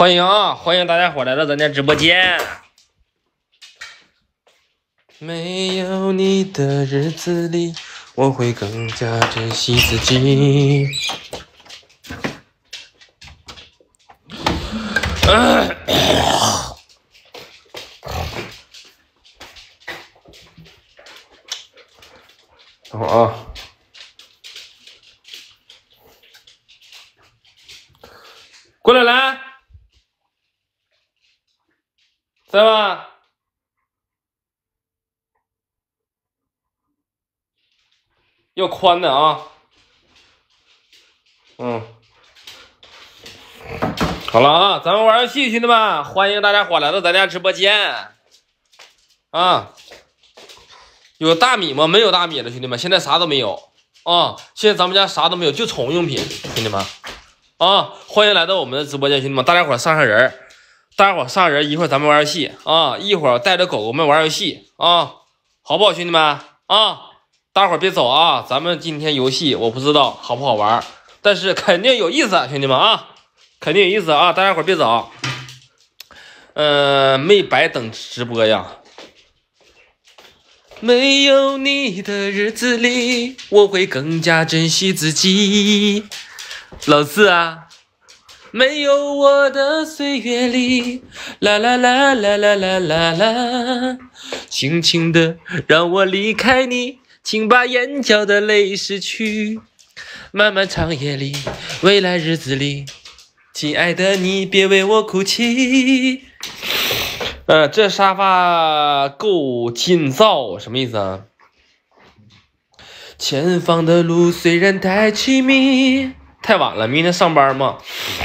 欢迎啊，欢迎大家伙来到咱家直播间。没有你的日子里，我会更加珍惜自己。等会儿啊，过来来，在吗？要宽的啊。好了啊，咱们玩游戏，兄弟们，欢迎大家伙来到咱家直播间啊。有大米吗？没有大米了，兄弟们，现在啥都没有啊！现在咱们家啥都没有，就宠物用品，兄弟们啊！欢迎来到我们的直播间，兄弟们，大家伙上人，大家伙上人，一会儿咱们玩游戏啊！一会儿带着狗狗们玩游戏啊，好不好，兄弟们啊？大伙别走啊！咱们今天游戏我不知道好不好玩，但是肯定有意思，兄弟们啊，肯定有意思啊！大家伙别走，没白等直播呀。没有你的日子里，我会更加珍惜自己。老四啊，没有我的岁月里，啦啦啦啦啦啦啦啦，轻轻的让我离开你，请把眼角的泪拭去。漫漫长夜里，未来日子里，亲爱的你别为我哭泣。这沙发够劲造，什么意思啊？前方的路虽然太凄迷，太晚了，明天上班吗？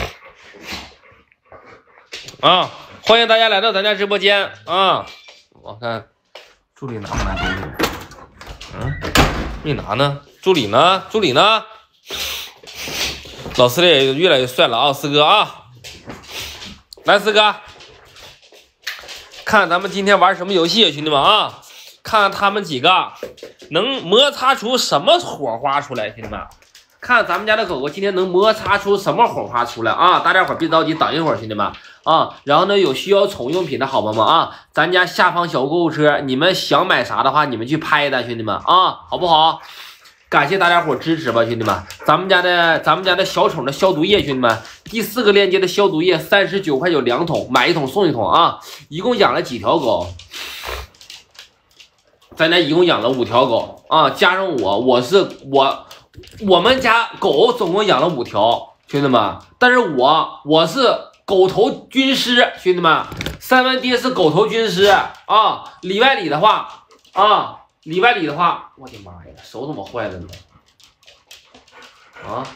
啊，欢迎大家来到咱家直播间啊！我看助理拿不拿东西？没拿呢。助理呢？助理呢？老四也越来越帅了啊，四哥啊！来，四哥。看咱们今天玩什么游戏，兄弟们啊！看看他们几个能摩擦出什么火花出来，兄弟们！看咱们家的狗狗今天能摩擦出什么火花出来啊！大家伙别着急，等一会儿，兄弟们啊！然后呢，有需要宠物用品的好朋友们啊，咱家下方小购物车，你们想买啥的话，你们去拍的，兄弟们啊，好不好？感谢大家伙支持吧，兄弟们！咱们家的小宠的消毒液，兄弟们，第4个链接的消毒液39块92桶，买1桶送1桶啊！一共养了几条狗？咱家一共养了5条狗啊，加上我们家狗总共养了5条，兄弟们。但是我是狗头军师，兄弟们，3万爹是狗头军师啊！里外里的话啊。里外里的话，我的妈呀，手怎么坏了呢？啊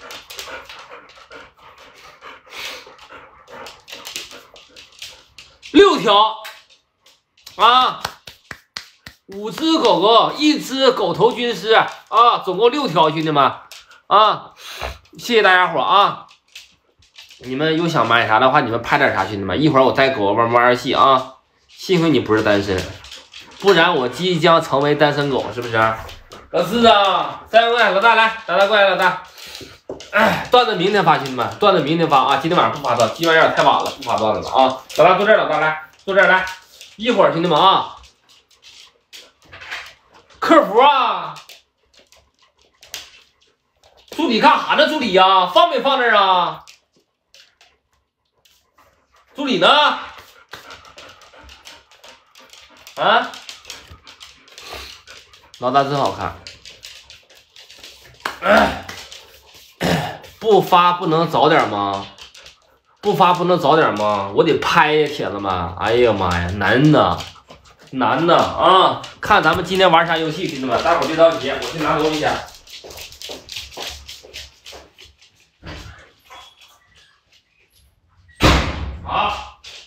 ，6条啊，5只狗狗，1只狗头军师啊，总共6条，兄弟们啊，谢谢大家伙啊！你们有想买啥的话，你们拍点啥，兄弟们，一会儿我带狗狗玩游戏啊！幸亏你不是单身。不然我即将成为单身狗，是不是？老四啊，再过来，老大来，老大过来，老大。段子明天发，兄弟们，段子明天发啊！今天晚上不发段，今晚有点太晚了，不发段子了啊！老大坐这儿，老大来，坐这儿来。一会儿，兄弟们啊，客服啊，助理干啥呢？助理呀，放没放那儿啊？助理呢？啊？老大真好看，不发不能早点吗？不发不能早点吗？我得拍呀，铁子们！哎呀妈呀，难呐啊！看咱们今天玩啥游戏，兄弟们，大伙别着急，我去拿东西去。好。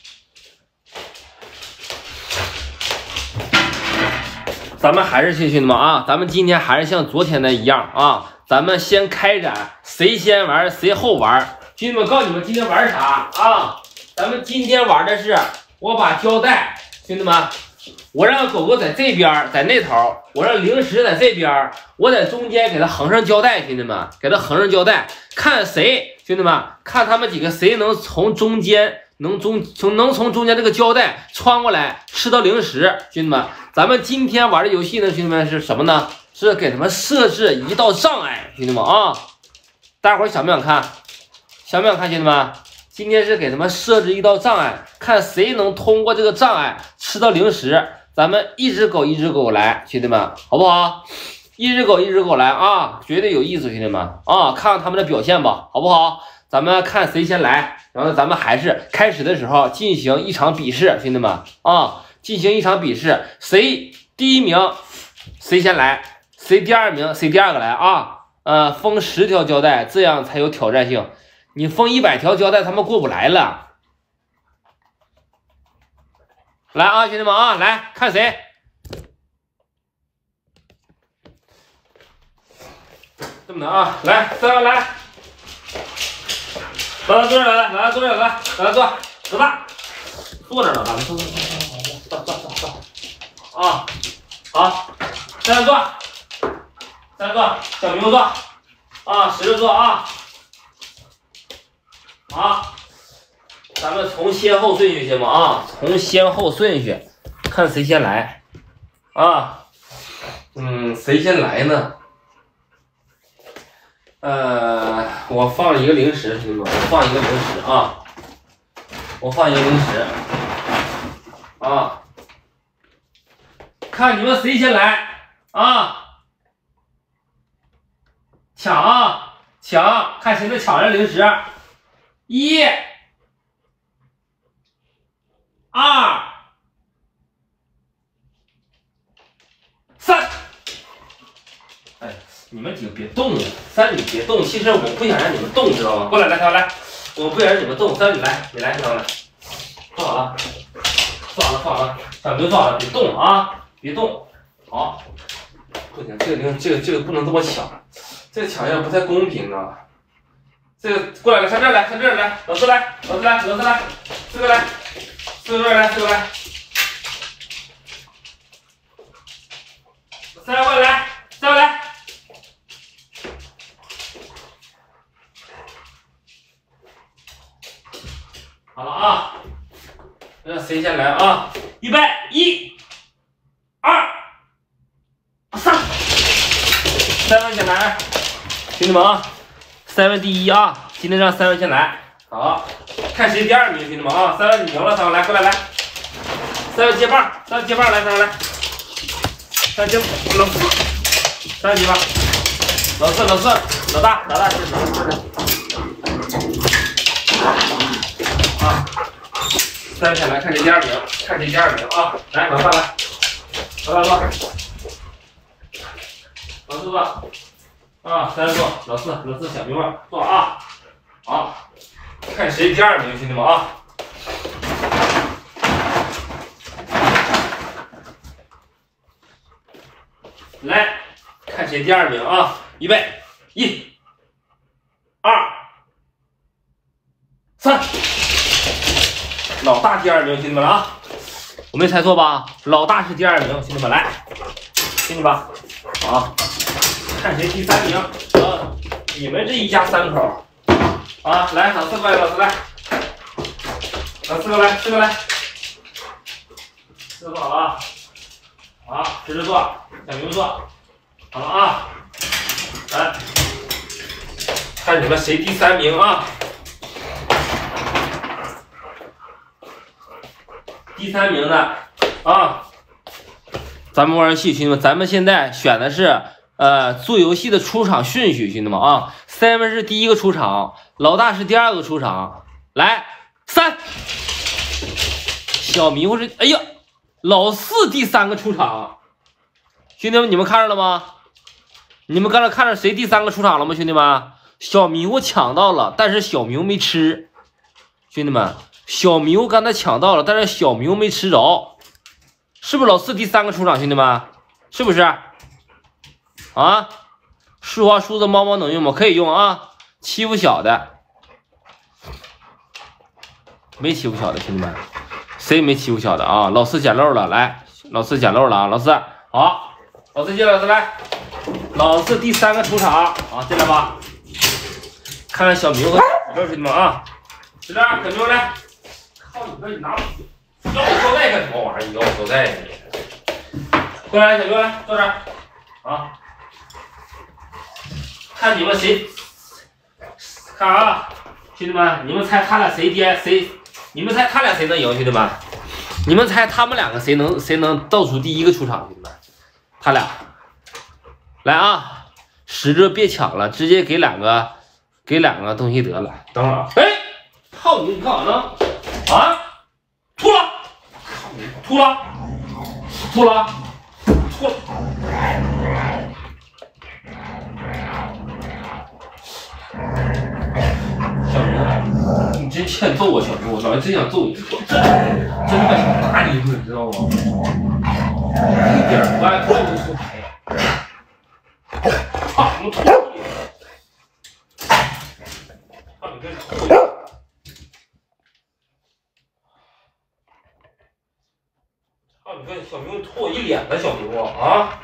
咱们还是兄弟们啊，咱们今天还是像昨天的一样啊，咱们先开展，谁先玩谁后玩。兄弟们，告诉你们今天玩啥啊？咱们今天玩的是，我把胶带，兄弟们，我让狗狗在这边，在那头，我让零食在这边，我在中间给它横上胶带，兄弟们，给它横上胶带，看谁，兄弟们，看他们几个谁能从中间能从中间这个胶带穿过来吃到零食。兄弟们，咱们今天玩的游戏呢，兄弟们是什么呢？是给他们设置一道障碍，兄弟们啊，大伙儿想不想看？想不想看，兄弟们？今天是给他们设置一道障碍，看谁能通过这个障碍吃到零食。咱们一只狗一只狗来，兄弟们，好不好？一只狗一只狗来啊，绝对有意思，兄弟们啊，看看他们的表现吧，好不好？咱们看谁先来，然后咱们还是开始的时候进行一场比试，兄弟们啊，进行一场比试，谁第一名谁先来，谁第二名谁第二个来啊。封10条胶带，这样才有挑战性。你封100条胶带，他们过不来了。来啊，兄弟们啊，来看谁。这么的啊，来，3个来，老大坐这来，来坐这来，来坐，老大坐这了，老大坐，啊，好，3个坐，3个坐，小明坐，啊，10个坐啊，好，咱们从先后顺序行吗？啊，从先后顺序，看谁先来啊？谁先来呢？我放一个零食，兄弟们，我放一个零食啊，我放一个零食啊，看你们谁先来啊？抢啊，抢，看谁能抢着零食。1、2、3。哎，你们几个别动了，3你别动。其实我不想让你们动，知道吗？过来，来，来，我不想让你们动。3你来，你来，小来，坐好了，坐好了，坐好了，小明坐好了，别动啊，别动。好，不行，这个不能这么抢，这个抢也不太公平啊。这个过来，上这儿来，上这儿来，老四来，老四来，4个来，4个来，4个来，3个过来，3个来。好了啊，让谁先来啊？预备，1、2、3。3位先来，兄弟们啊，3位第一啊，今天让3位先来。好，看谁第2名，兄弟们啊，3位你赢了，3位来，过来来，3位接棒，3位接棒来，3位来，3位接老四，3位接棒，老四，老大是啊，3位先来，看谁第2名，看谁第2名啊！来，老大来，老大坐，老四坐，啊，3坐，老四小明白坐啊，好，看谁第2名，兄弟们啊！来看谁第2名啊！预备，1、2、3。老大第2名，兄弟们了啊！我没猜错吧？老大是第2名，兄弟们来，兄弟们，好，看谁第3名啊！你们这一家3口啊，来，老四过来，老四来，老4个来，4个来，4个坐好了啊！好，直着坐，小明坐，好了啊！来，看你们谁第3名啊！第3名的啊，咱们玩游戏，兄弟们，咱们现在选的是做游戏的出场顺序，兄弟们啊，Simon是第1个出场，老大是第2个出场，来3，小迷糊是，哎呀，老四第3个出场，兄弟们，你们看着了吗？你们刚才看着谁第3个出场了吗？兄弟们，小迷糊抢到了，但是小迷糊没吃，兄弟们。小迷糊刚才抢到了，但是小迷糊没吃着，是不是老四第3个出场？兄弟们，是不是？啊，数花梳子猫猫能用吗？可以用啊，欺负小的，没欺负小的，兄弟们，谁没欺负小的啊？老四捡漏了，来，老四捡漏了啊，老四，好，老四进来，老四来，老四第3个出场啊，进来吧，看看小迷糊和小六，兄弟们啊，就这样，小迷糊来。 靠你这你拿腰腰带干什么玩意儿？腰带你。过来，小明来坐这儿啊。看你们谁，看啊，兄弟们，你们猜他俩谁爹谁？你们猜他俩谁能赢，兄弟们？你们猜他们两个谁能倒数第一个出场，兄弟们？他俩，来啊！使着别抢了，直接给两个东西得了。等会儿啊，哎，操你干啥呢？啊，吐了，吐了，吐了，吐了。小明，你真欠揍啊！小明，我老爷真想揍你，真他妈想打你一顿，你知道吗？一点不爱揍就出牌。操你吐！操你跟吐！操你跟小明吐我一脸的小明啊！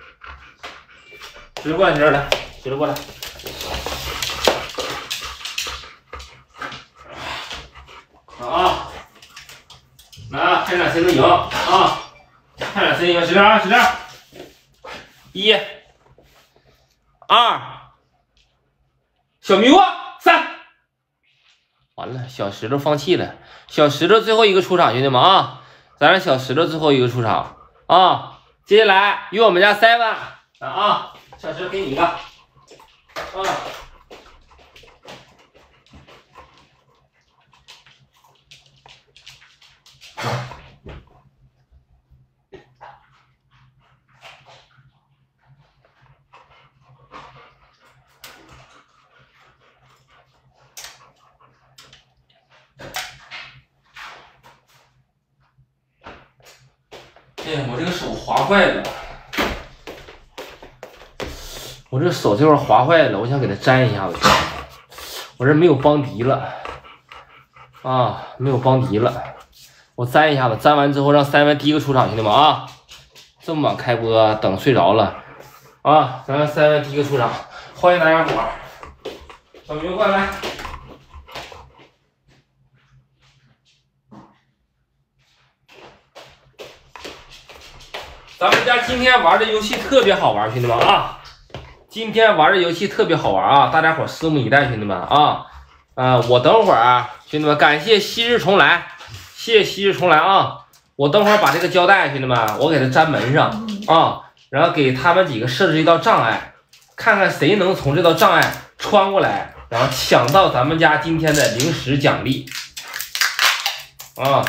直过来，这儿来，直过来。啊！来，看看谁能赢啊！看看谁赢，使劲啊，使劲！1、2，小迷糊3。完了，小石头放弃了。小石头最后一个出场，兄弟们啊，咱让小石头最后一个出场啊！接下来与我们家7啊，小石头给你一个啊。哎呀，我这个手划坏了，我这手这块划坏了，我想给它粘一下子。我这没有邦迪了啊，没有邦迪了，我粘一下子，粘完之后让7第一个出场，兄弟们啊！这么晚开播，等睡着了啊！咱让7第一个出场，欢迎大家伙儿，小明过来。咱们家今天玩的游戏特别好玩，兄弟们啊！今天玩的游戏特别好玩啊！大家伙拭目以待，兄弟们啊！我等会儿兄弟们，感谢昔日重来，谢谢昔日重来啊！我等会儿把这个胶带，兄弟们，我给它粘门上啊，然后给他们几个设置一道障碍，看看谁能从这道障碍穿过来，然后抢到咱们家今天的零食奖励啊！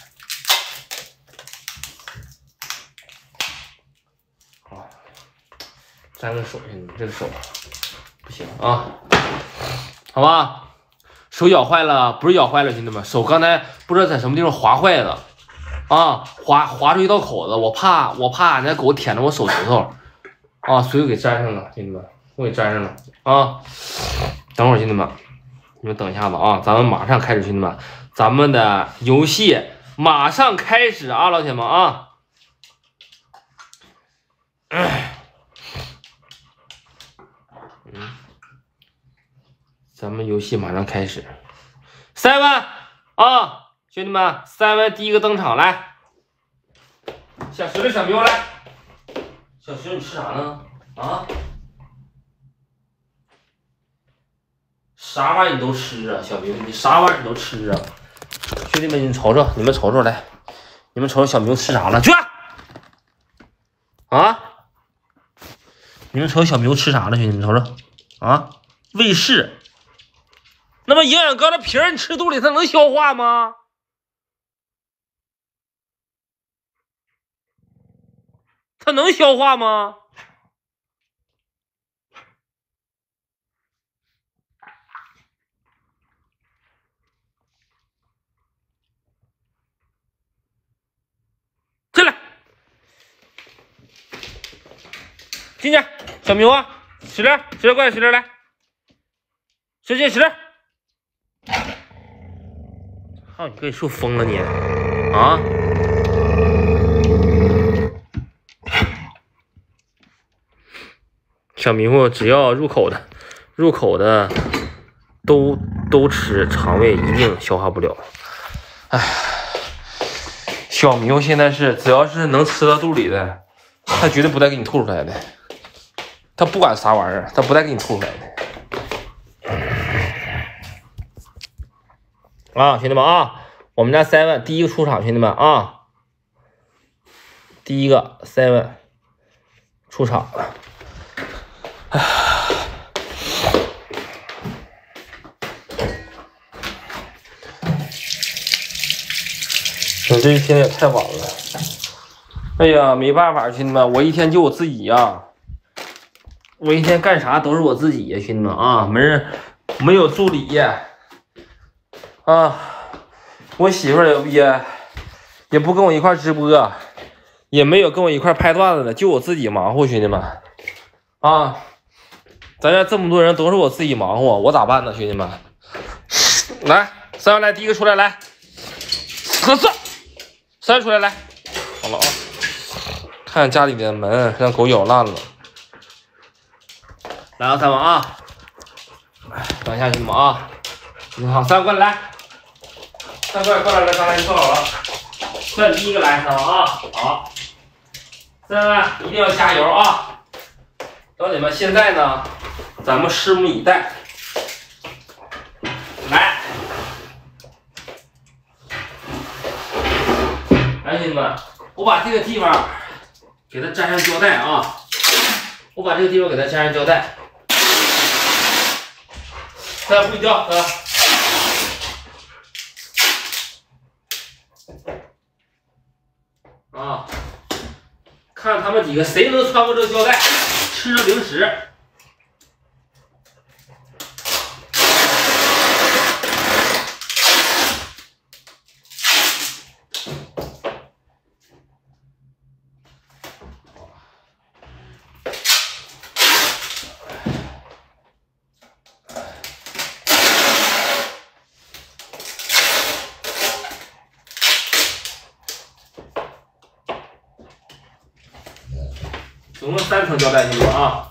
粘个手，你这个手不行啊，好吧？手咬坏了，不是咬坏了，兄弟们，手刚才不知道在什么地方划坏了啊，划出一道口子，我怕那狗舔着我手指头啊，所以我给粘上了，兄弟们，我给粘上了啊。等会儿，兄弟们，你们等一下子啊，咱们马上开始，兄弟们，咱们的游戏马上开始啊，老铁们啊。咱们游戏马上开始，7啊，兄弟们，7第一个登场，来，小石头、小明来，小石头你吃啥呢？啊，啥玩意儿你都吃啊，小明你啥玩意儿你都吃啊，兄弟们你瞅瞅，你们瞅瞅来，你们瞅瞅小明吃啥了？去啊！你们瞅小明吃啥了？兄弟们瞅瞅啊，卫士。那么营养高的皮儿你吃肚里它能消化吗？它能消化吗？进来，进去，小明啊，使劲，使劲过来，使劲来，使劲使劲。操你，给你说疯了你啊！小迷糊只要入口的都吃，肠胃一定消化不了。 小猕猴现在是只要是能吃到肚里的，他绝对不带给你吐出来的。他不管啥玩意儿，他不带给你吐出来的。啊，兄弟们啊，我们家 Seven 第一个出场，兄弟们啊，第一个 Seven 出场了。我这一天也太晚了，哎呀，没办法，兄弟们，我一天就我自己呀，我一天干啥都是我自己呀，兄弟们啊，没有助理呀，啊，我媳妇儿也不跟我一块直播，也没有跟我一块拍段子的，就我自己忙活，兄弟们啊，咱家这么多人都是我自己忙活，我咋办呢，兄弟们？来，3来第一个出来，来，合适。3出来，来，好了啊！看家里的门让狗咬烂了。来啊，3王啊！等一下，兄弟们啊！你好，3过来，来，3过来，刚才就做好了。算第一个来，3王啊！好，3一定要加油啊！兄弟们，现在呢，咱们拭目以待。来。来，兄弟们，我把这个地方给它粘上胶带啊！我把这个地方给它粘上胶带，再不许掉，啊！看他们几个谁能穿过这个胶带，吃着零食。总共3层胶带，兄弟们啊！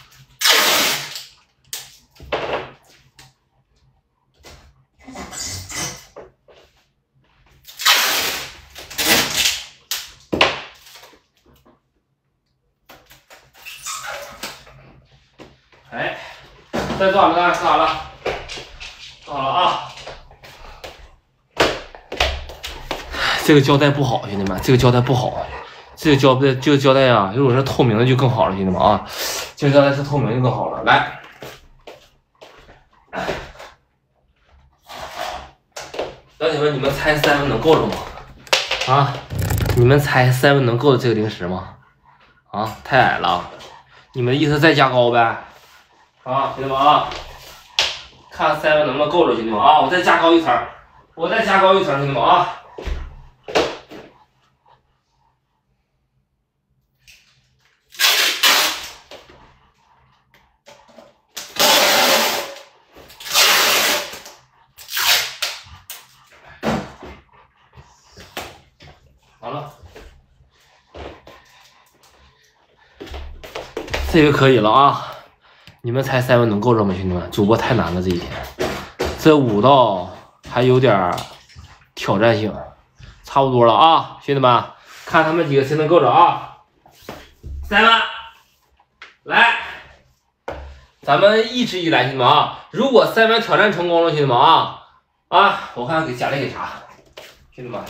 哎，再做好了，做好了，做好了啊！这个胶带不好，兄弟们，这个胶带不好。这个胶带啊，如果是透明的就更好了，兄弟们啊，这个胶带是透明就更好了。来，小姐们，你们猜7能够着吗？啊，你们猜7能够着这个零食吗？啊，太矮了，你们的意思再加高呗？啊，兄弟们啊，看7能不能够着，兄弟们啊，我再加高一层，我再加高一层，兄弟们啊。好了，这个可以了啊！你们猜7能够着吗，兄弟们？主播太难了，这一天，这5道还有点挑战性，差不多了啊，兄弟们，看他们几个谁能够着啊！7，来，咱们一直以来，兄弟们啊，如果7挑战成功了，兄弟们啊，我看看给奖励给啥，兄弟们。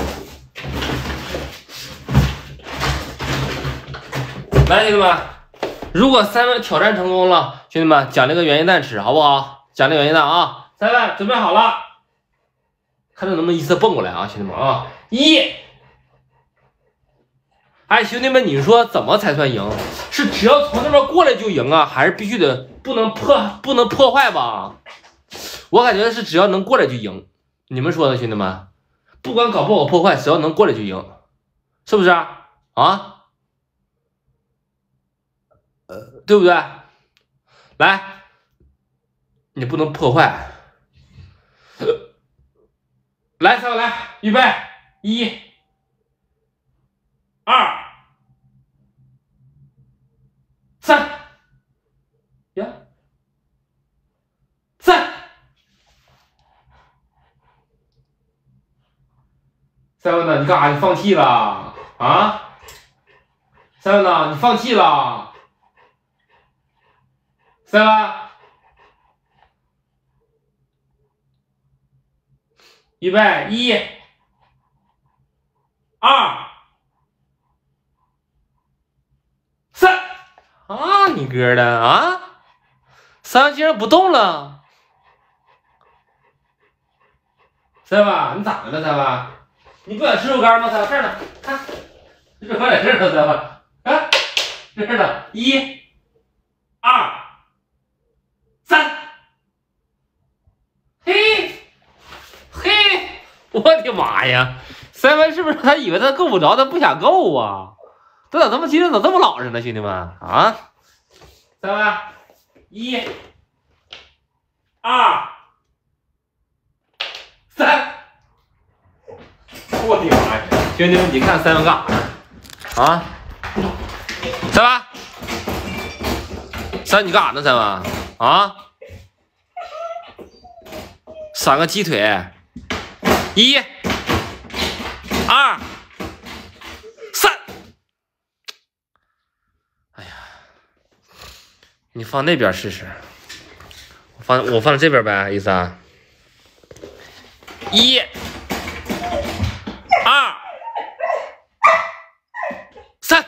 来，兄弟们，如果7挑战成功了，兄弟们奖励个原鸡蛋吃，好不好？奖励原鸡蛋啊！7准备好了，看他能不能一次蹦过来啊，兄弟们啊！1，哎，兄弟们，你说怎么才算赢？是只要从那边过来就赢啊，还是必须得不能破坏吧？我感觉是只要能过来就赢，你们说呢，兄弟们？不管搞不搞破坏，只要能过来就赢，是不是啊？对不对？来，你不能破坏。来，7个来，预备，1、2、3，呀，3， 三文呢？你干啥？你放弃了啊？三文呢？你放弃了？三文，预备，1、2、3。啊，你哥的啊！三文竟然不动了。三文，你咋的了？三文，你不想吃肉干吗？三文，这儿呢，看，肉干在这儿呢。三文，看，这儿呢，1、2、3。嘿，嘿，我的妈呀！三文是不是他以为他够不着，他不想够啊？他咋这么今天咋这么老实呢，兄弟们啊！三文，1、2、3。我的妈呀！兄弟们，你看三文干啥呢？啊，三文，三文你干啥呢？三文啊，3个鸡腿，1、2、3。哎呀，你放那边试试，我放这边呗，意思啊？1、2、3。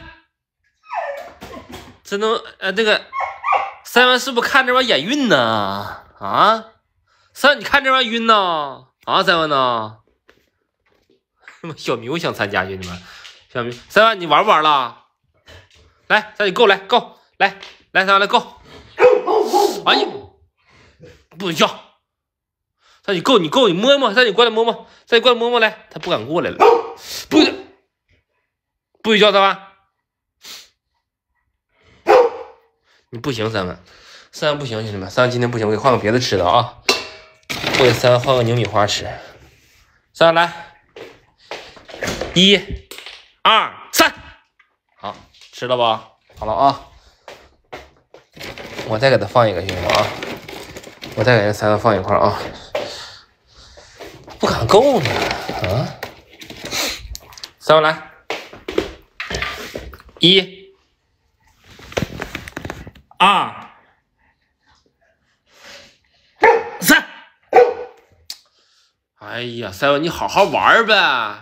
真能那个三文是不是看这玩意眼晕呢？啊，三文你看这玩意晕呢？啊，三文呢？小明想参加，兄弟们，小明，三文你玩不玩了？来，三文你够来够来来，三文来够！哎呀，不许叫！三文你够你够你摸摸，三文你过来摸摸，三文过来摸摸来，他不敢过来了，不许叫三文。你不行，三文不行，兄弟们，三文今天不行，我给换个别的吃的啊！我给三文换个牛米花吃。三文来，1、2、3，好，吃了吧？好了啊，我再给他放一个，兄弟们啊，我再给这三文放一块啊，不敢够呢啊！三文来，1、2、3。哎呀，三文，你好好玩呗！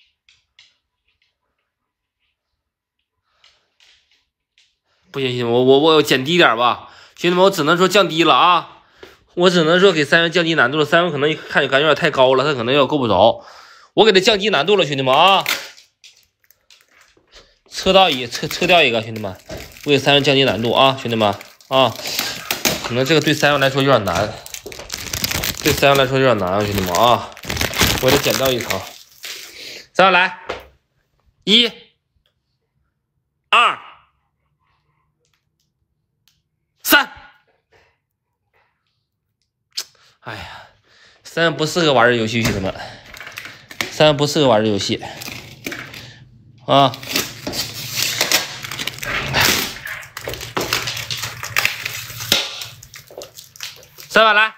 不行，兄弟们，我减低点吧，兄弟们，我只能说降低了啊！我只能说给三文降低难度了，三文可能看感觉有点太高了，他可能要够不着，我给他降低难度了，兄弟们啊！撤掉一个，兄弟们，我给三文降低难度啊，兄弟们啊！可能这个对三文来说有点难，对三文来说有点难啊，兄弟们啊！我得减掉一层。三文来，1、2、3。哎呀，三文不适合玩这游戏，兄弟们，三文不适合玩这游戏啊！三文来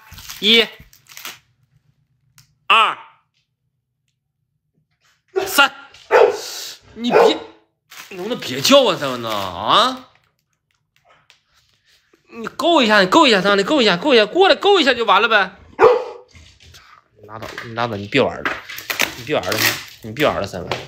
，1、2、3。你别，能不能别叫啊，三文呐啊！你够一下，三文，你够一下，过来够一下就完了呗。你拉倒，你别玩了，你别玩了，三文，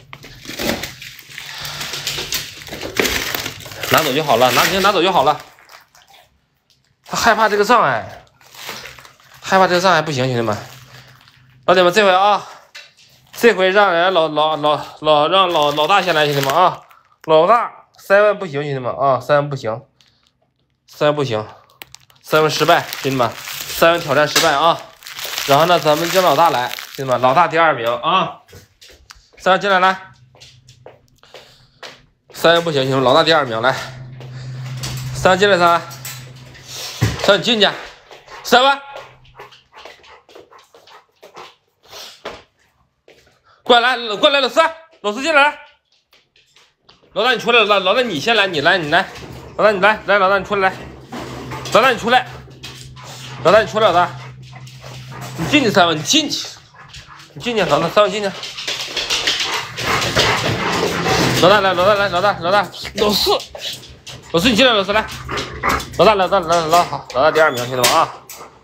拿走就好了，拿走就好了。他害怕这个障碍。不行，兄弟们，老铁们，这回啊，这回让人让老大先来，兄弟们啊，老大三文不行，兄弟们啊，三文不行，三文失败，兄弟们，三文挑战失败啊。然后呢，咱们叫老大来，兄弟们，老大第2名啊，三文进来来，三文不行，兄弟们，老大第2名来，三文进来，三文进去，三文。过来，老四进来，老大你出来，老大你先来，你来，老大你来，老大你出来，老大你出来，老大，你进去三文，你进去，老大三文进去， 老大来，老四你进来，老四来，老大好，老大第2名，兄弟们啊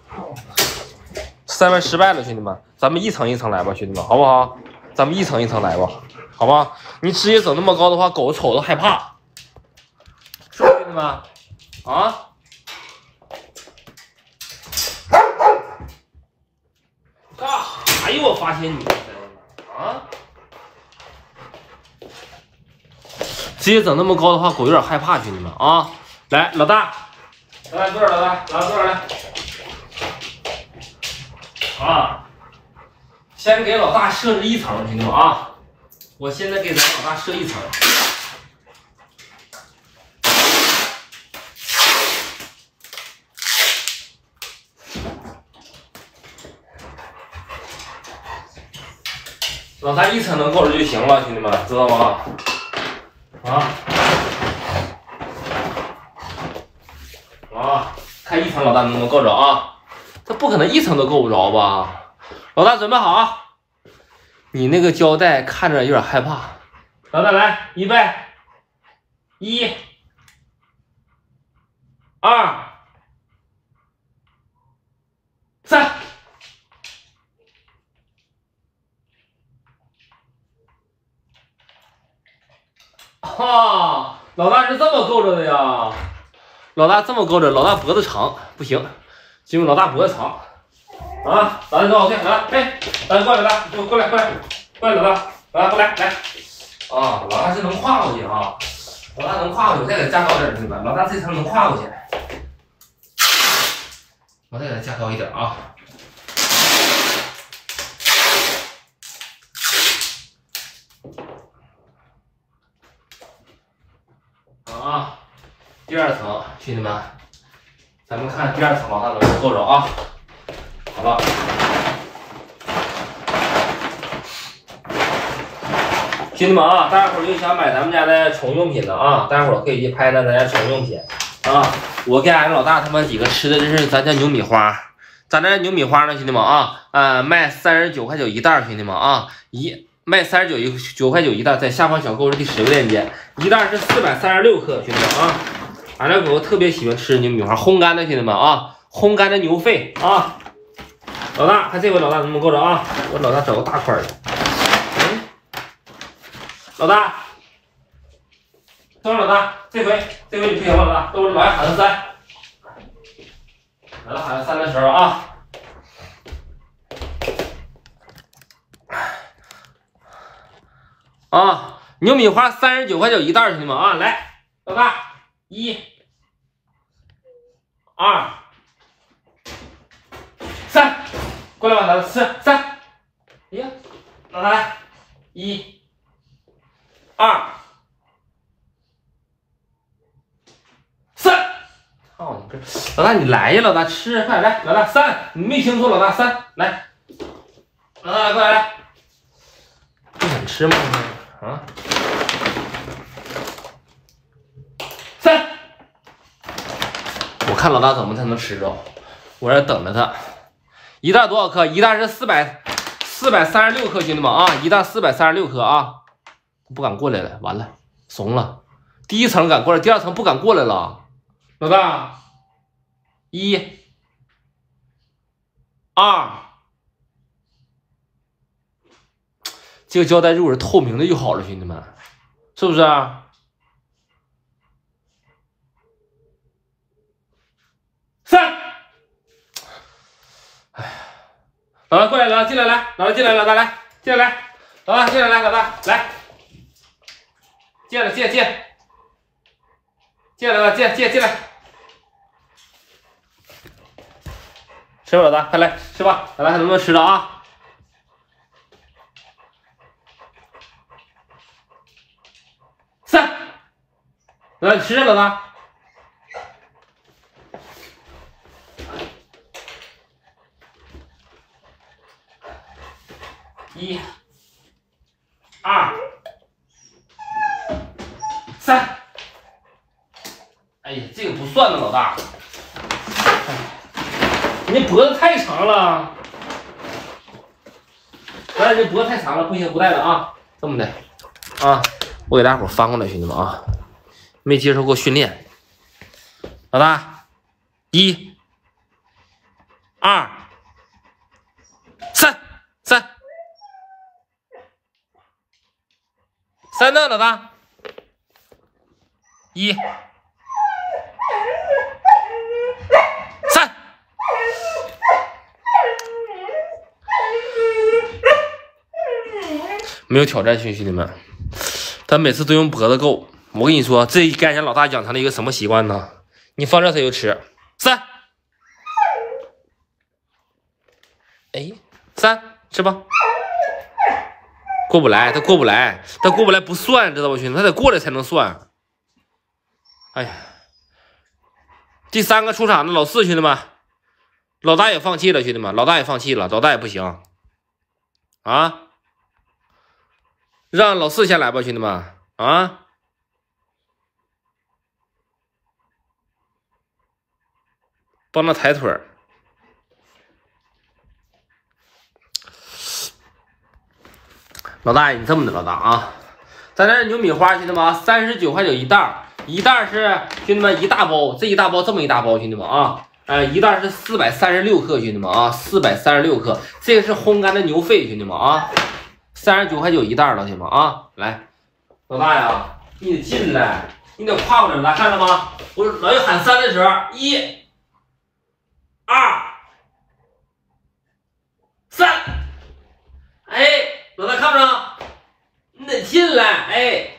，3问失败了，兄弟们，咱们一层一层来吧，兄弟们，好不好？咱们一层一层来吧，好吧？你直接整那么高的话，狗瞅都害怕，是不是兄弟们？啊？干啥呀？我发现你啊！直接整那么高的话，狗有点害怕，兄弟们啊！来，老大，坐这儿，老大，坐这儿来。啊，先给老大设置1层，兄弟们啊！我现在给咱老大设1层。老大1层能够着就行了，兄弟们，知道吗？看1层老大能不能够着啊？他不可能1层都够不着吧？老大准备好，你那个胶带看着有点害怕。老大来，预备，1、2、3。哈，老大是这么够着的呀！老大这么够着，老大脖子长，不行，因为老大脖子长啊！老大跟我对，来，哎，来过来，老大，过来，老大过来，来啊！老大是能跨过去啊！老大能跨过去，我再给他加高点，兄弟们，老大这层能跨过去，我再给他加高一点啊！啊，第2层，兄弟们，咱们看第2层老大能不能够着啊？好了，兄弟们啊，大家伙儿有想买咱们家的宠物用品的啊，大家伙儿可以去拍咱家宠物用品啊。我给俺老大他们几个吃的这是咱家牛米花，咱家牛米花呢，兄弟们啊，卖39.9块一袋，兄弟们啊，卖39.9块一袋，在下方小购是第10个链接，一袋是436克，兄弟们啊，俺家狗特别喜欢吃牛米花，烘干的，兄弟们啊，烘干的牛肺啊。老大，看这回老大能不能够着啊？我老大找个大块的，老大，等会儿老大，这回你不行了，老大，等会儿老大喊到3，老大喊到3的时候啊。啊，牛米花39.9块一袋，兄弟们啊，来，老大，1、2、3，过来吧，老大吃3，哎呀，老大来，1、2、3，操你这，老大你来呀，老大吃，快来，老大3，你没听错，老大3，来，老大过来，不想吃吗？啊，3，我看老大怎么才能吃着，我这等着他。一袋多少克？一袋是436克，兄弟们啊，一袋436克啊！不敢过来了，完了，怂了。第1层敢过来，第2层不敢过来了。老大，1、2。这个胶带如果是透明的就好了，兄弟们，是不是啊？3，哎呀，老大过来，老大进来来，老大进来，老大来，进来来，老大进来来，老大来，进来进来了，进来，吃吧，老大，快来吃吧，老大还能不能吃着啊？3，老大你吃着，老大。1、2、3，哎呀，这个不算呢，老大，你这脖子太长了，老大你这脖子太长了，不行，不带了啊，这么的啊， 我给大伙翻过来，兄弟们啊，没接受过训练。老大，1、2、3，三呢，老大，1、3。没有挑战性，兄弟们，他每次都用脖子够。我跟你说，这该让老大养成了一个什么习惯呢？你放这他就吃。3，哎，3，吃吧。过不来，他过不来，他过不来不算，知道吧，兄弟？他得过来才能算。哎呀，第3个出场的老4，兄弟们，老大也放弃了，兄弟们，老大也放弃了，老大也不行啊。让老4先来吧，兄弟们啊！帮他抬腿儿。老大，你这么的，老大啊，咱这牛米花，兄弟们，39块9一袋，一袋是兄弟们一大包，这一大包这么一大包，兄弟们啊，一袋是436克，兄弟们啊，436克，这个是烘干的牛肺，兄弟们啊。39块9一袋，老铁们啊，来，老大呀，你得进来，你得跨过来，老大看着吗？我老爷喊3的时候，1、2、3，哎，老大看不着，你得进来，哎，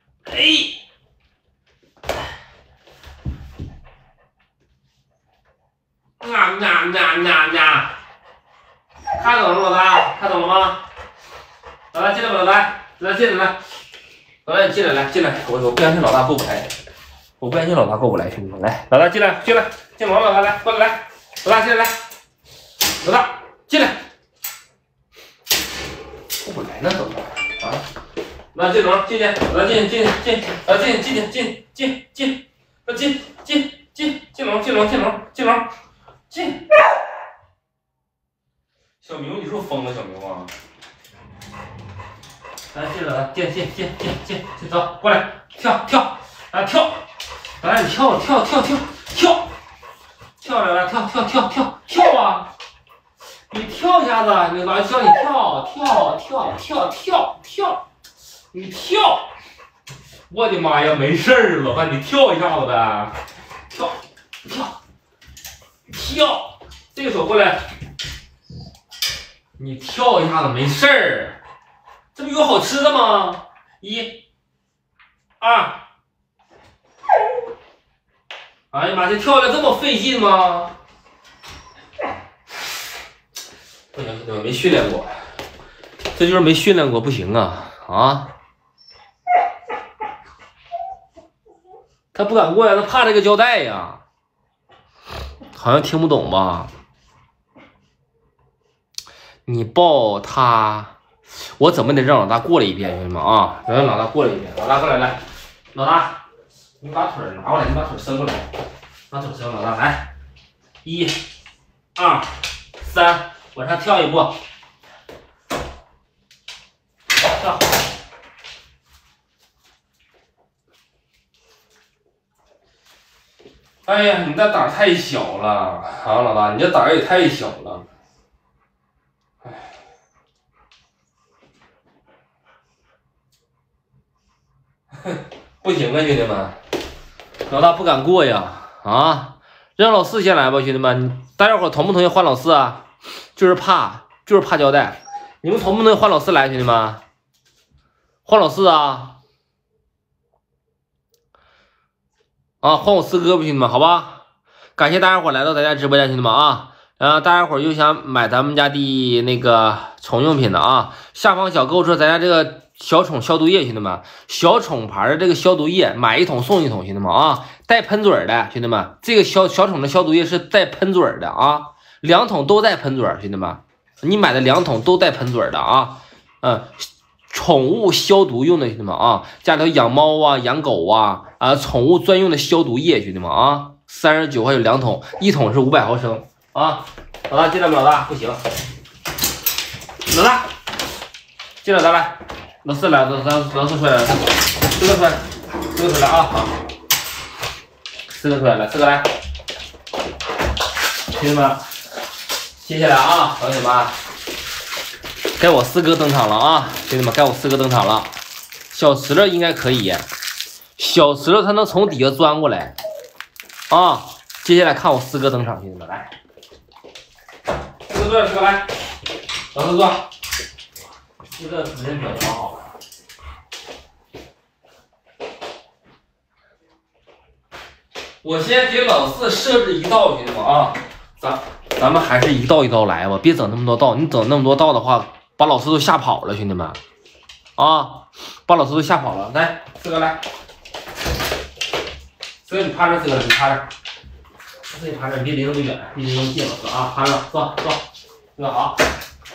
看懂了老大，看懂了吗？老大进来吧，老大，来进来来，老大你进来来进来，我不相信老大过不来，我不相信老大过不来，兄弟们来，老大进来进来进来，老大来过来来，老大进来来，老大进来，过不来那怎么办啊？老大进笼进去，老大进，老大进，小明，你是不是疯了？小明啊！来，进来，进，走，过来，跳，来跳，来你跳来，来跳啊！你跳一下子，你老教你跳，你跳！我的妈呀，没事儿，老范，你跳一下子呗，跳，这个手过来，你跳一下子没事儿。这不有好吃的吗？1、2，哎呀妈，这跳的这么费劲吗？不行，兄弟们没训练过，这就是没训练过，不行啊啊！他不敢过呀，他怕这个胶带呀，好像听不懂吧？你抱他。我怎么得让老大过来一遍，兄弟们啊！让老大过来一遍，老大过来来，老大，你把腿拿过来，你把腿伸过来，把腿伸过来，老大来，1、2、3，往上跳一步，跳。哎呀，你这胆太小了啊，老大，你这胆也太小了。不行啊，兄弟们，老大不敢过呀！啊，让老4先来吧，兄弟们，大家伙同不同意换老4啊？就是怕胶带，你们同不同意换老4来，兄弟们？换老4啊！啊，换我4哥吧，兄弟们，好吧？感谢大家伙来到咱家直播间，兄弟们啊！大家伙又想买咱们家的那个宠用品的啊，下方小购物车咱家这个小宠消毒液，兄弟们，小宠牌的这个消毒液买1桶送1桶，兄弟们啊，带喷嘴的，兄弟们，这个小宠的消毒液是带喷嘴的啊，2桶都带喷嘴，兄弟们，你买的2桶都带喷嘴的啊，宠物消毒用的，兄弟们啊，家里头养猫啊、养狗啊宠物专用的消毒液，兄弟们啊，39块9 2桶，1桶是500毫升啊。老大进来吧，老大不行，老大进来，咱来老师来，老师出来了，四个出来，四个出来啊！好，四个出来了，四个来，兄弟们，接下来啊，同学们，该我四哥登场了啊！兄弟们，该我四哥登场了。小石头应该可以，小石头他能从底下钻过来啊！接下来看我四哥登场，兄弟们来，四个坐，四个来，老师坐。这个人表现好。我先给老四设置一道，兄弟们啊，咱们还是一道一道来吧，别整那么多道。你整那么多道的话，把老师都吓跑了，兄弟们啊，把老师都吓跑了。来，四哥来，四哥你趴着，四哥你趴着，四哥你趴着，你别离那么远，别离那么近，老师啊，趴着，坐，四哥好。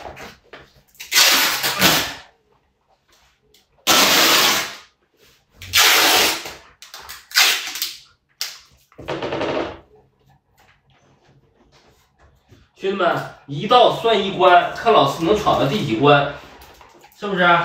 兄弟们，一道算一关，看老师能闯到第几关，是不是？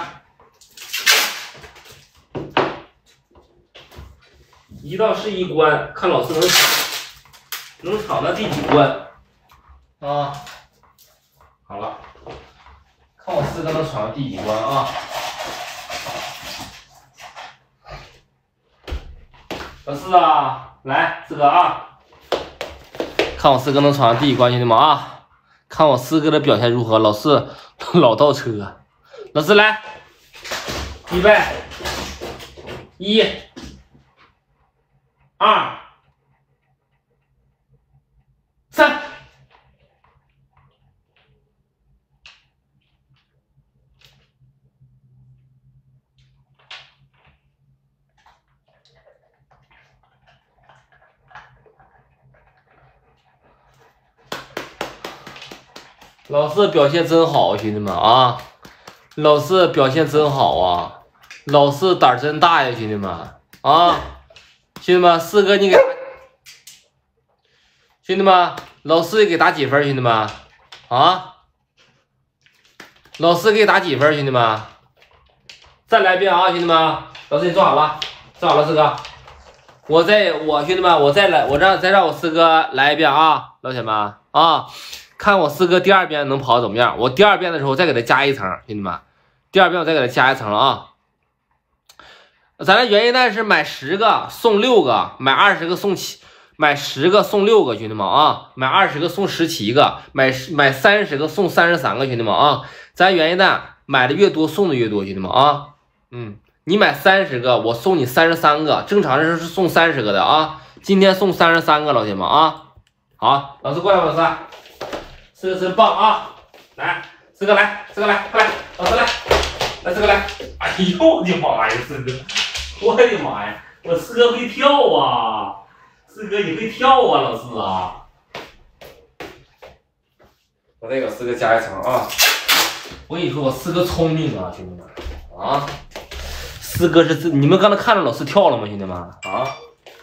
一道是一关，看老师能闯到第几关啊？好了，看我四哥能闯到第几关啊？老四啊，来，四哥啊！看我四哥能闯上第几关，兄弟们啊！看我四哥的表现如何？老四老倒车，老四来，预备，1、2、3。老四表现真好，兄弟们啊！老四表现真好啊！老四胆真大呀，兄弟们啊！兄弟们，四哥你给，兄弟们，老四给打几分？兄弟们啊！老四给打几分？兄弟们，再来一遍啊！兄弟们，老四你坐好了，坐好了，四哥。兄弟们，再让我四哥来一遍啊！老铁们啊！看我四哥第二遍能跑怎么样？我第二遍的时候再给他加一层，兄弟们，第二遍我再给他加一层了啊！咱的原液弹是买10个送6个，买20个送7，买10个送6个，兄弟们啊！买20个送17个，买30个送33个，兄弟们啊！咱原液弹买的越多送的越多，兄弟们啊！你买30个，我送你33个，正常是送30个的啊！今天送33个，老铁们啊！好，老师过来，老师。四哥棒啊！来，四哥来，四哥来，快来，老师来，来四哥来！哎呦我的妈呀，四哥，我的妈呀，我四哥会跳啊！四哥你会跳啊，老四啊！我再给四哥加一层啊！我跟你说，我四哥聪明啊，兄弟们啊！四哥是你们刚才看着老四跳了吗，兄弟们啊？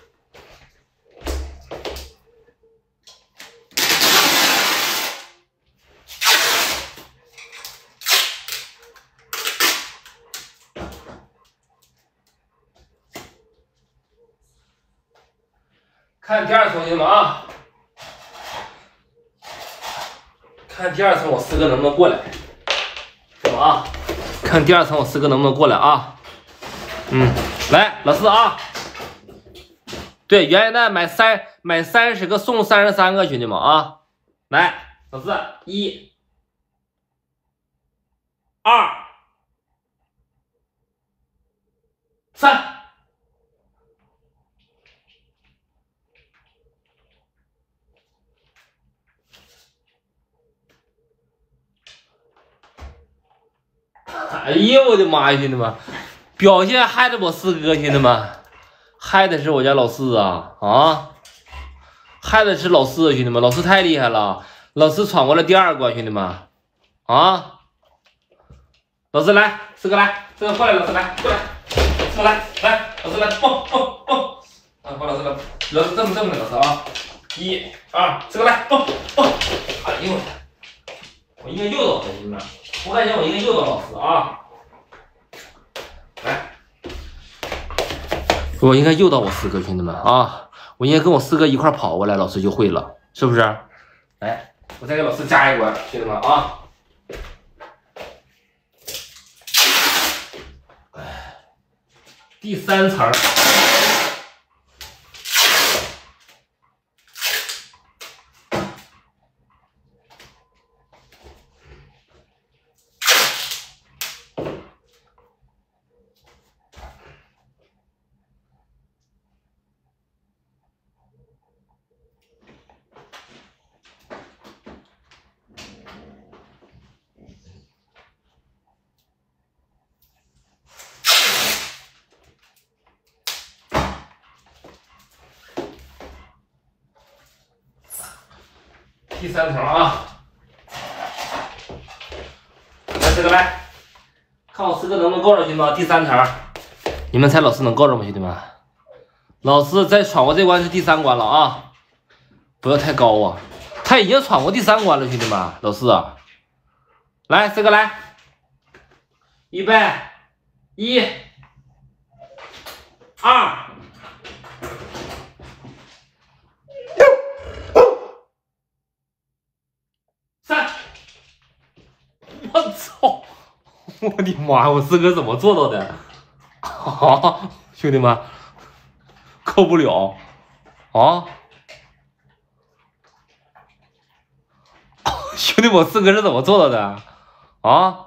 看第二层，兄弟们啊！看第二层，我四哥能不能过来？是吧啊？看第二层，我四哥能不能过来啊？来，老四啊！对，原液弹买30个送33个，兄弟们啊！来，老四，1、2、3。哎呦我的妈呀，兄弟们，表现害得我四哥，兄弟们，害的是我家老四啊！害的是老四，兄弟们，老四太厉害了，老四闯过了第2关，兄弟们啊！老四来，四哥来，四哥过来，老四来，过来，四哥来，老四来，蹦！啊，过来，四哥，老四这么的，老四啊！1、2，四哥来，蹦！哎呦我应该诱导他，兄弟们。我感觉我应该诱导老师啊！ 我应该诱导我四哥，兄弟们啊，我应该跟我四哥一块跑过来，老师就会了，是不是？来，我再给老师加一关，兄弟们啊。第3层。第3层啊，来四哥来，看我四哥能不能够着，兄弟们。第3层，你们猜老师能够着吗，兄弟们？老师再闯过这关是第3关了啊，不要太高啊，他已经闯过第3关了，兄弟们。老师，来四哥来，预备，1、2。我操！我的妈呀！我四哥怎么做到的？啊，兄弟们，够不了啊！兄弟们，我四哥是怎么做到的？啊！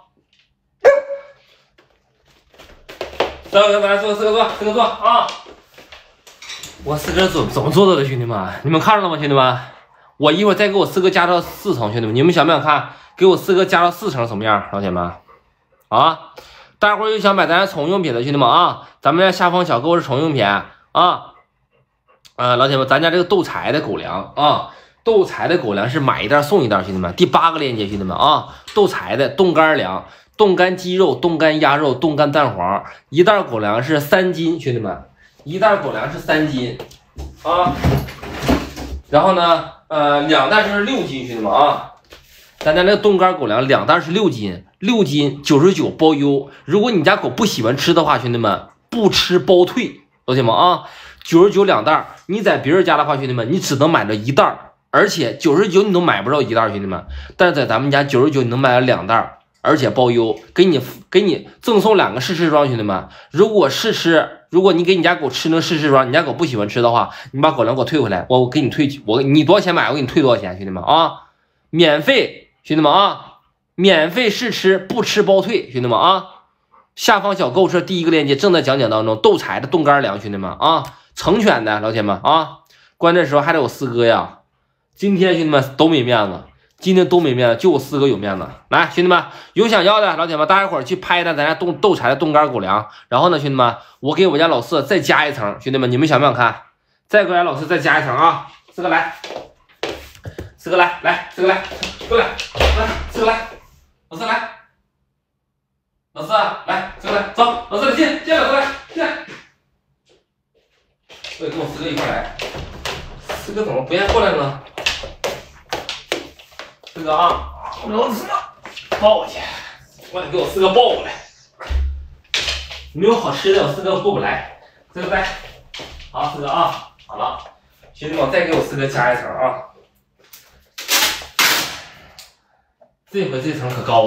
来坐，四哥坐，四哥坐啊！我四哥怎么做到的，兄弟们？你们看着了吗，兄弟们？我一会儿再给我四哥加到4层，兄弟们，你们想不想看？给我四哥加到4层什么样，老铁们？啊，大伙儿有想买咱宠物用品的兄弟们啊，咱们家下方小购是宠物用品啊。老铁们，咱家这个斗柴的狗粮啊，斗柴的狗粮是买1袋送1袋，兄弟们。第8个链接，兄弟们啊，斗柴的冻干粮、冻干鸡肉、冻干鸭肉、冻干蛋黄，1袋狗粮是3斤，兄弟们，1袋狗粮是3斤啊。然后呢，2袋就是6斤，兄弟们啊。咱家那个冻干狗粮2袋是6斤，6斤99包邮。如果你家狗不喜欢吃的话，兄弟们不吃包退，老铁们啊，992袋。你在别人家的话，兄弟们你只能买着1袋，而且99你都买不着1袋，兄弟们。但是在咱们家99你能买了2袋，而且包邮，给你赠送2个试吃装，兄弟们。如果你给你家狗吃那试吃装，你家狗不喜欢吃的话，你把狗粮给我退回来，我给你退，你多少钱买，我给你退多少钱，兄弟们啊，免费。兄弟们啊，免费试吃，不吃包退，兄弟们啊！下方小购是第1个链接，正在讲解当中。斗柴的冻干粮，兄弟们啊，成全的老铁们啊！关键时候还得有四哥呀。今天兄弟们都没面子，今天都没面子，就我四哥有面子。来，兄弟们有想要的老铁们，大家伙儿去拍一单咱家斗柴的冻干狗粮。然后呢，兄弟们，我给我家老四再加1层，兄弟们你们想不想看？再给我家老四再加1层啊！四哥来，四哥来，四哥来。过来，四哥来，老四来，老四来，四哥来，走，老四进，老四来，进来。我得跟我四哥一块来。四哥怎么不愿意过来呢？四哥啊，老四抱过去，我得给我四哥抱过来。没有好吃的，我四哥过不来。四哥来，好，四哥啊，好了，兄弟们，再给我四哥加1层啊。这回这层可高啊！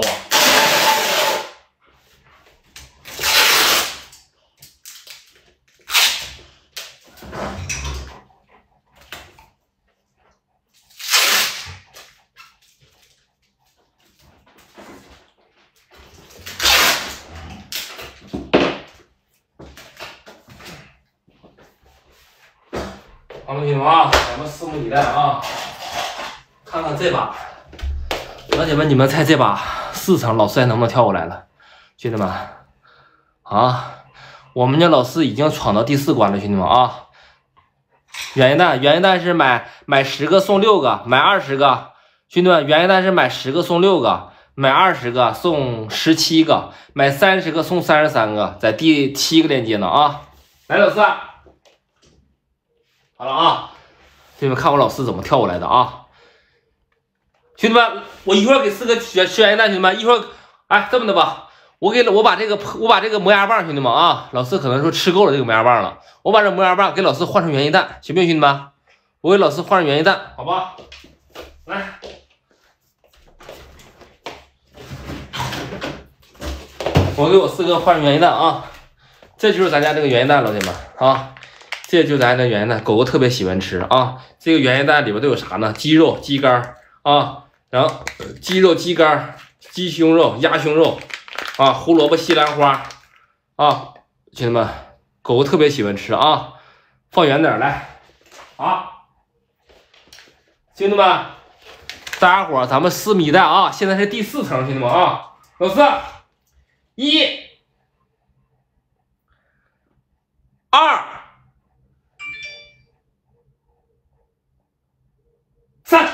好了，兄弟们啊，咱们拭目以待啊！看看这把。老铁们，你们猜这把4层老四还能不能跳过来了？兄弟们啊，我们家老四已经闯到第4关了，兄弟们啊！原一蛋是买10个送6个，买20个。兄弟们，原一蛋是买10个送6个，买20个送17个，买30个送33个，在第7个链接呢啊！来，老四，好了啊，兄弟们看我老四怎么跳过来的啊！兄弟们，我一会儿给四哥吃原一蛋，兄弟们，一会儿，哎，这么的吧， 我把这个磨牙棒，兄弟们啊，老师可能说吃够了这个磨牙棒了，我把这磨牙棒给老师换成原液弹，行不行，兄弟们？我给老师换成原液弹，好吧？来，我给我四哥换成原液弹啊，这就是咱家这个原液弹，老铁们啊，这就是咱家的原液弹，狗狗特别喜欢吃啊。这个原液弹里边都有啥呢？鸡肉、鸡肝啊，然后鸡肉、鸡肝、鸡胸肉、鸭胸肉。啊，胡萝卜、西兰花，啊，兄弟们，狗狗特别喜欢吃啊，放远点来，啊，兄弟们，大家伙咱们拭目以待啊！现在是第4层，兄弟们啊，老四，1、2、3。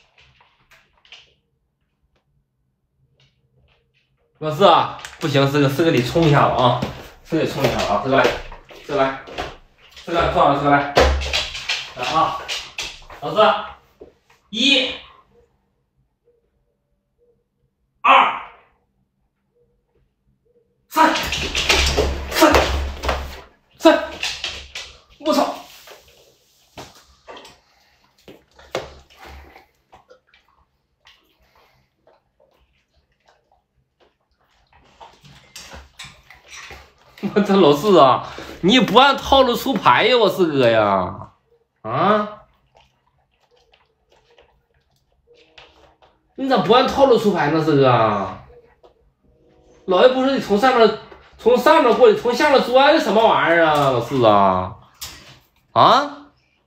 老四啊，不行，四哥得冲一下子啊，四哥得冲一下子啊，四哥来，四哥坐好了，四哥来，来啊，老四，1、2、3，我操！我这老四啊，你不按套路出牌呀，我四哥呀，啊，你咋不按套路出牌呢，四哥？老爷不是你从上面过去，从下面钻什么玩意儿啊，老四啊，啊，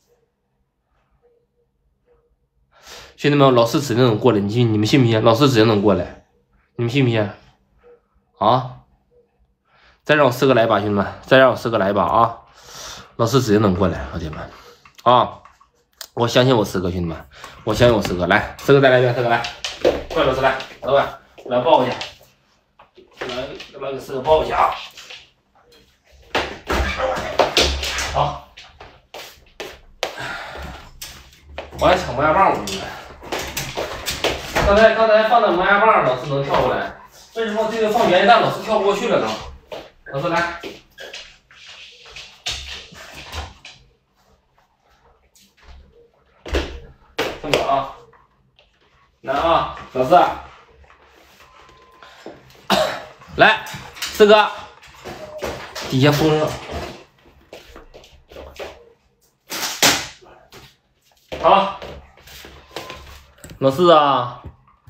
兄弟们，老四指定能过来，你们信不信？老四指定能过来，你们信不信？啊？再让我四哥来一把，兄弟们，再让我四哥来一把啊！老四指定能过来，老铁们啊！我相信我四哥，兄弟们，我相信我四哥，来，四哥再来一遍，四哥来，快，老四来，老板来抱一下，来给四哥抱一下啊！好，我还抢磨牙棒，兄弟们，刚才放的磨牙棒，老四能跳过来，为什么这个放原液弹，老四跳不过去了呢？老四来，这么啊，来啊，老四，来，四哥，底下封上，好，老四啊，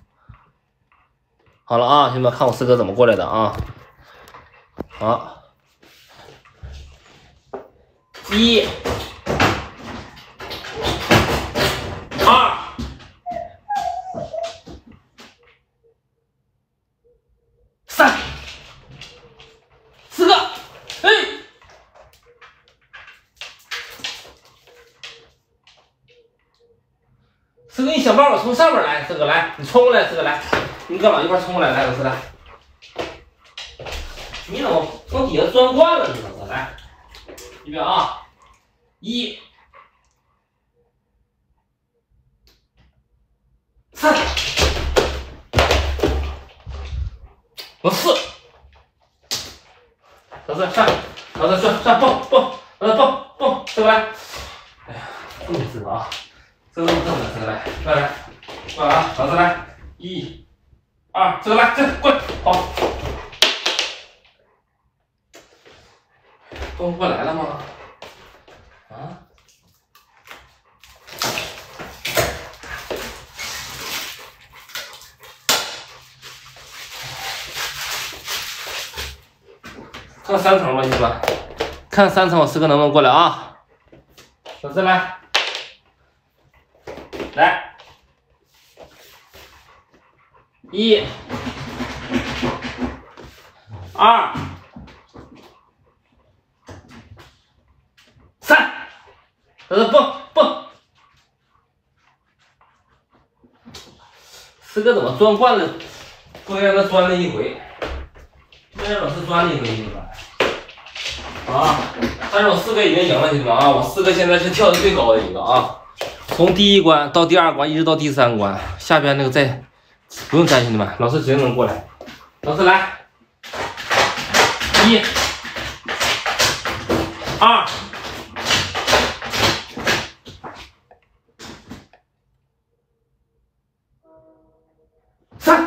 好了啊，兄弟们，看我四哥怎么过来的啊。好，1、2、3，四个，哎，四哥，你想办法从上面来，四哥来，你冲过来，四哥来，你跟老一块冲过来，来，老四来。你怎么从底下钻惯了？你怎么来？预备啊！1、3，老四，老四上，老四上蹦，老四蹦，四个来！哎呀，这么四个啊！这个四个来，过来啊！老四来，1、2，四个来，这过来，好。蹦不过来了吗？啊！看3层吧，兄弟们，看3层，我四哥能不能过来啊？老四来，来，1、2、3，蹦，四哥怎么钻惯了？不该让他钻了一回，不该让老四钻了一回，兄弟们。啊！但是我四哥已经赢了，兄弟们啊！我四哥现在是跳的最高的一个啊，从第1关到第2关，一直到第3关，下边那个再不用担心，兄弟们，老四直接能过来。老四来 1、2、3。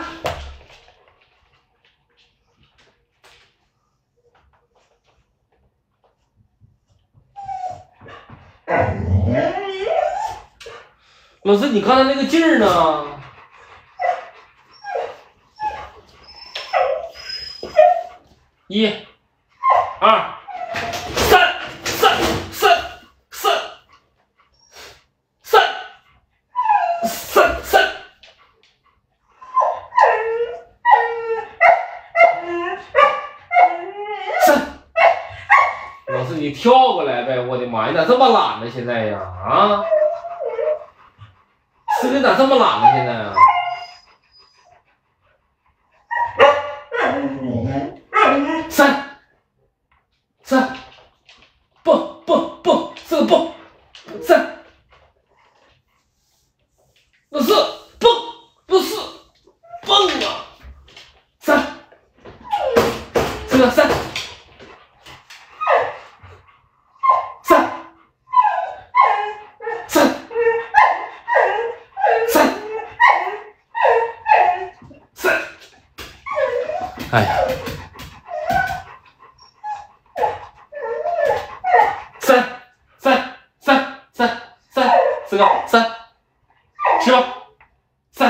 老师，你刚才那个劲儿呢？1、2、3、老师，你跳过来呗！我的妈呀，你咋这么懒呢？现在呀，啊，四哥咋这么懒呢？现在啊？三，蹦，四个蹦，3，老四蹦，老四蹦啊，3，四个3。哎呀，3，四个3，吃吧，3，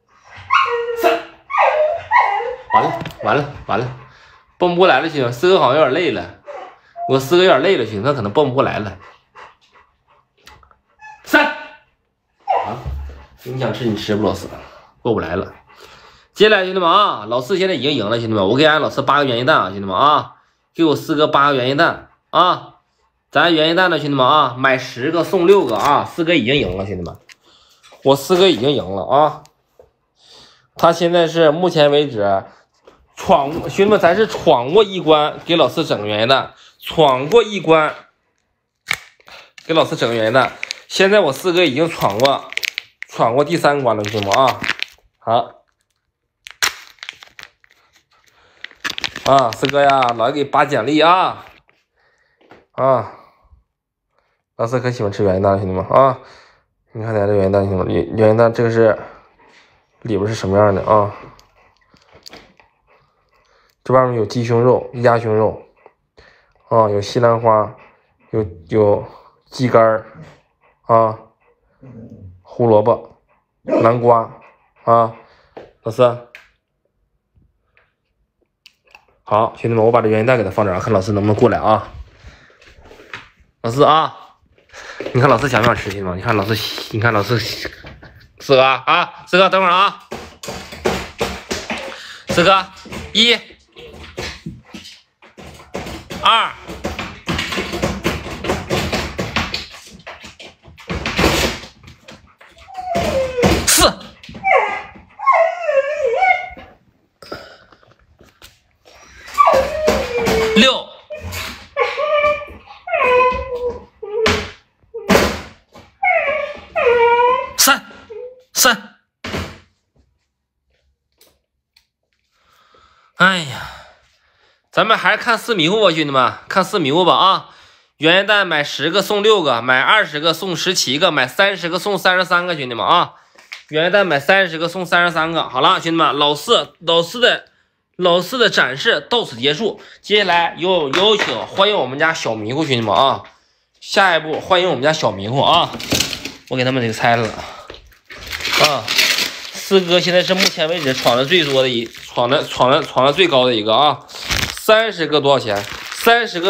完了，蹦不过来了，兄弟，四哥好像有点累了，我四哥有点累了，兄弟，他可能蹦不过来了。3，啊，你想吃你吃不，老四过不来了。接下来兄弟们啊，老四现在已经赢了，兄弟们，我给俺老四8个原液蛋啊，兄弟们啊，给我四哥8个原液蛋啊，咱原液蛋呢，兄弟们啊，买10个送6个啊，四哥已经赢了，兄弟们，我四哥已经赢了啊，他现在是目前为止兄弟们，咱是闯过一关，给老四整个原液蛋，闯过一关，给老四整个原液蛋，现在我四哥已经闯过第3关了，兄弟们啊，好。啊，四哥呀，老爷给8奖励啊！啊，老四可喜欢吃原液蛋了，兄弟们啊！你看咱这原液蛋，兄弟们，原液蛋这个是里边是什么样的啊？这外面有鸡胸肉、鸭胸肉啊，有西兰花，有鸡肝啊，胡萝卜、南瓜啊，老四。好，兄弟们，我把这原液蛋给他放这儿，看老四能不能过来啊？老四啊，你看老四想不想吃，兄弟们？你看老四，四哥啊，四哥等会儿啊，四哥，1、2、4。6、3。哎呀，咱们还是看4迷糊吧，兄弟们，看4迷糊吧啊！原液蛋买10个送6个，买20个送17个，买30个送33个，兄弟们啊！原液蛋买30个送33个。好了，兄弟们，老四的展示到此结束。接下来有请欢迎我们家小迷糊，兄弟们啊！下一步欢迎我们家小迷糊啊！我给他们这个拆了啊！四哥现在是目前为止闯的最多的闯的最高的一个啊！30个多少钱？30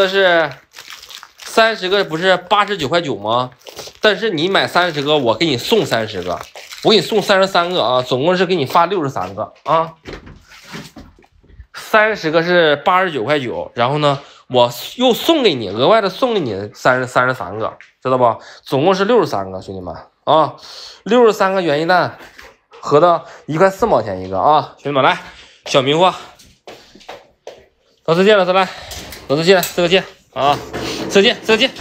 个不是89.9块吗？但是你买30个，我给你送30个，我给你送33个啊！总共是给你发63个啊！30个是89.9块，然后呢，我又送给你，额外的送给你33个，知道不？总共是63个，兄弟们啊，63个原液蛋，合到1块4毛钱一个啊，兄弟们来，小迷糊，老四进，老四来，老四进来，四个进啊，四个进，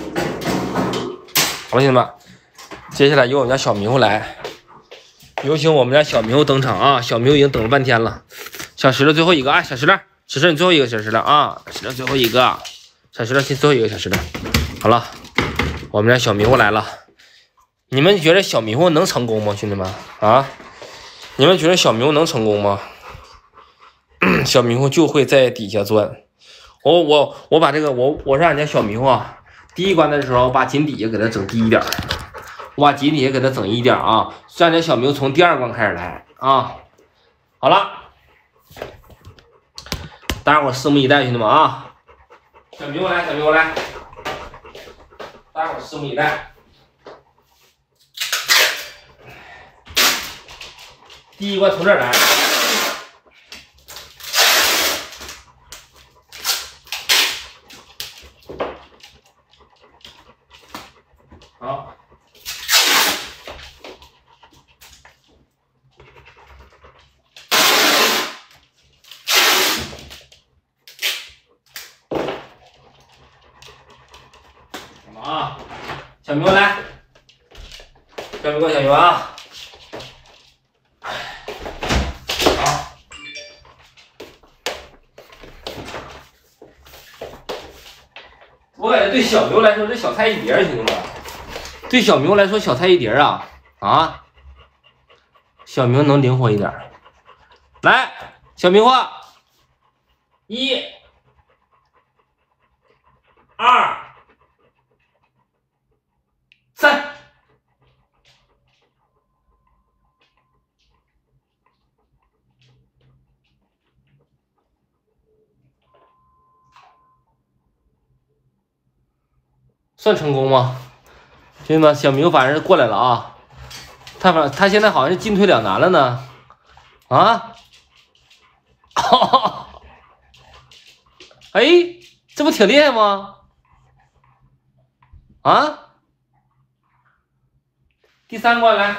好了，兄弟们，接下来由我们家小迷糊来，有请我们家小迷糊登场啊！小迷糊已经等了半天了。小石头最后一个啊，小石头只剩你最后一个小时了啊，只剩最后一个小时了，最后一个小时了。好了，我们家小迷糊来了。你们觉得小迷糊能成功吗，兄弟们啊？你们觉得小迷糊能成功吗？小迷糊就会在底下钻。我把这个我让俺家小迷糊啊，第一关的时候把井底下给它整低一点，我把井底下给它整一点啊，让咱小迷糊从第二关开始来啊。好了，大家伙拭目以待，兄弟们啊！小迷糊来，小迷糊来，大家伙拭目以待。第一关从这儿来。好，啊，小迷糊来，小迷糊，小迷糊啊！好，我感觉对小迷糊来说这小菜一碟，兄弟们。对小迷糊来说，小菜一碟啊！啊，小迷糊能灵活一点。来，小迷糊，1、2、3，算成功吗？兄弟们，小迷糊反正过来了啊！他现在好像是进退两难了呢。啊！哎，这不挺厉害吗？啊！第三关来。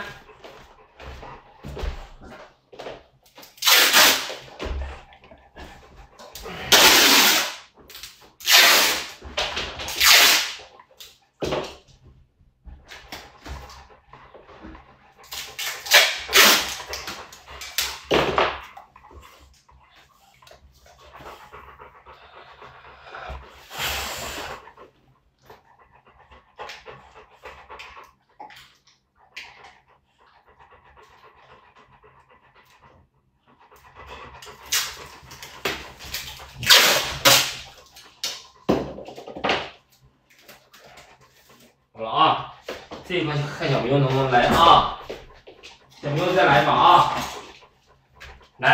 好了啊，这一关看小迷糊能不能来啊！小迷糊再来一把啊！来，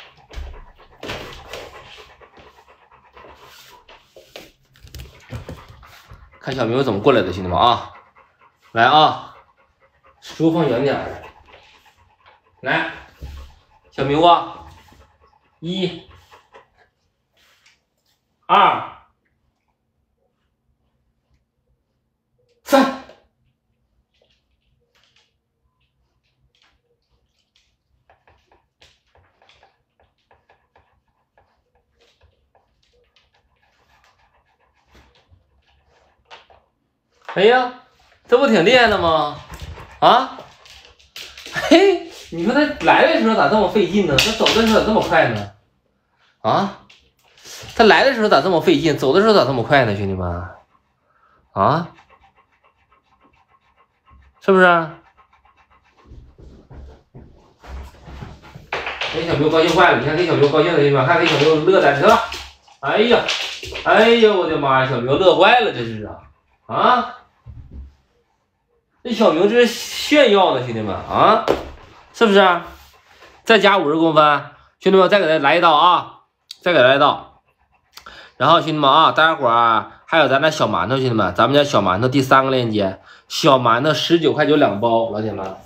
看小迷糊怎么过来的，兄弟们啊！来啊，书放远点儿。来，小迷糊，1、2、3。哎呀，这不挺厉害的吗？啊，嘿，你说他来的时候咋这么费劲呢？他走的时候咋这么快呢？啊，他来的时候咋这么费劲？走的时候咋这么快呢？兄弟们，啊，是不是？给小迷糊高兴坏了，你看给小迷糊高兴的，兄弟们，看给小迷糊乐在这了。哎呀，哎呀，我的妈呀，小迷糊乐坏了，这是啊，啊。这小明这是炫耀呢，兄弟们啊，是不是？再加50公分，兄弟们再给他来一刀啊，再给他来一刀。然后兄弟们啊，大家伙儿还有咱那小馒头，兄弟们，咱们家小馒头第3个链接，小馒头19块92包，老铁们，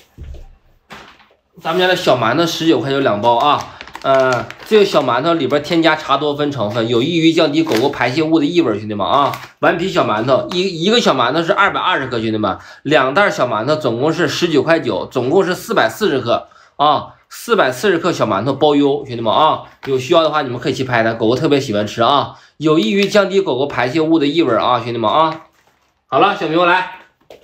咱们家的小馒头19块92包啊。这个小馒头里边添加茶多酚成分，有益于降低狗狗排泄物的异味，兄弟们啊！顽皮小馒头一个小馒头是220克，兄弟们，2袋小馒头总共是19块9，总共是440克啊，440克小馒头包邮，兄弟们啊！有需要的话你们可以去拍它，狗狗特别喜欢吃啊，有益于降低狗狗排泄物的异味啊，兄弟们啊！好了，小明我来，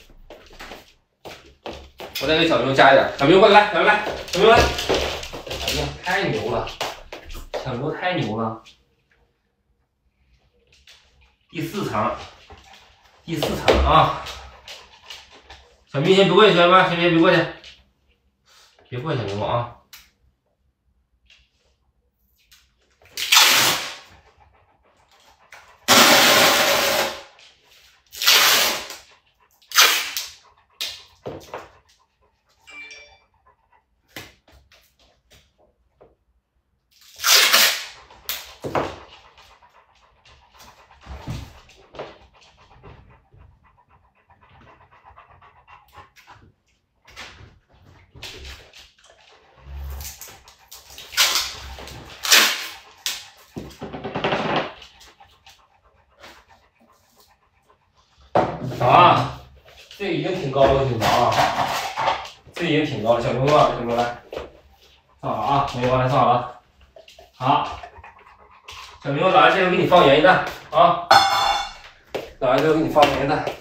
我再给小明加一点，小明过来，小明来，小明来。哎呀，太牛了！ 小牛太牛了。第四层啊！小明先别过去，小明别过去，别过去，小明啊！啊，这已经挺高了，兄弟啊，这已经挺高了，小牛啊，小牛来，放好啊，小牛来放好了，好，小牛来，这回给你放原液蛋啊，来，这回给你放原液蛋。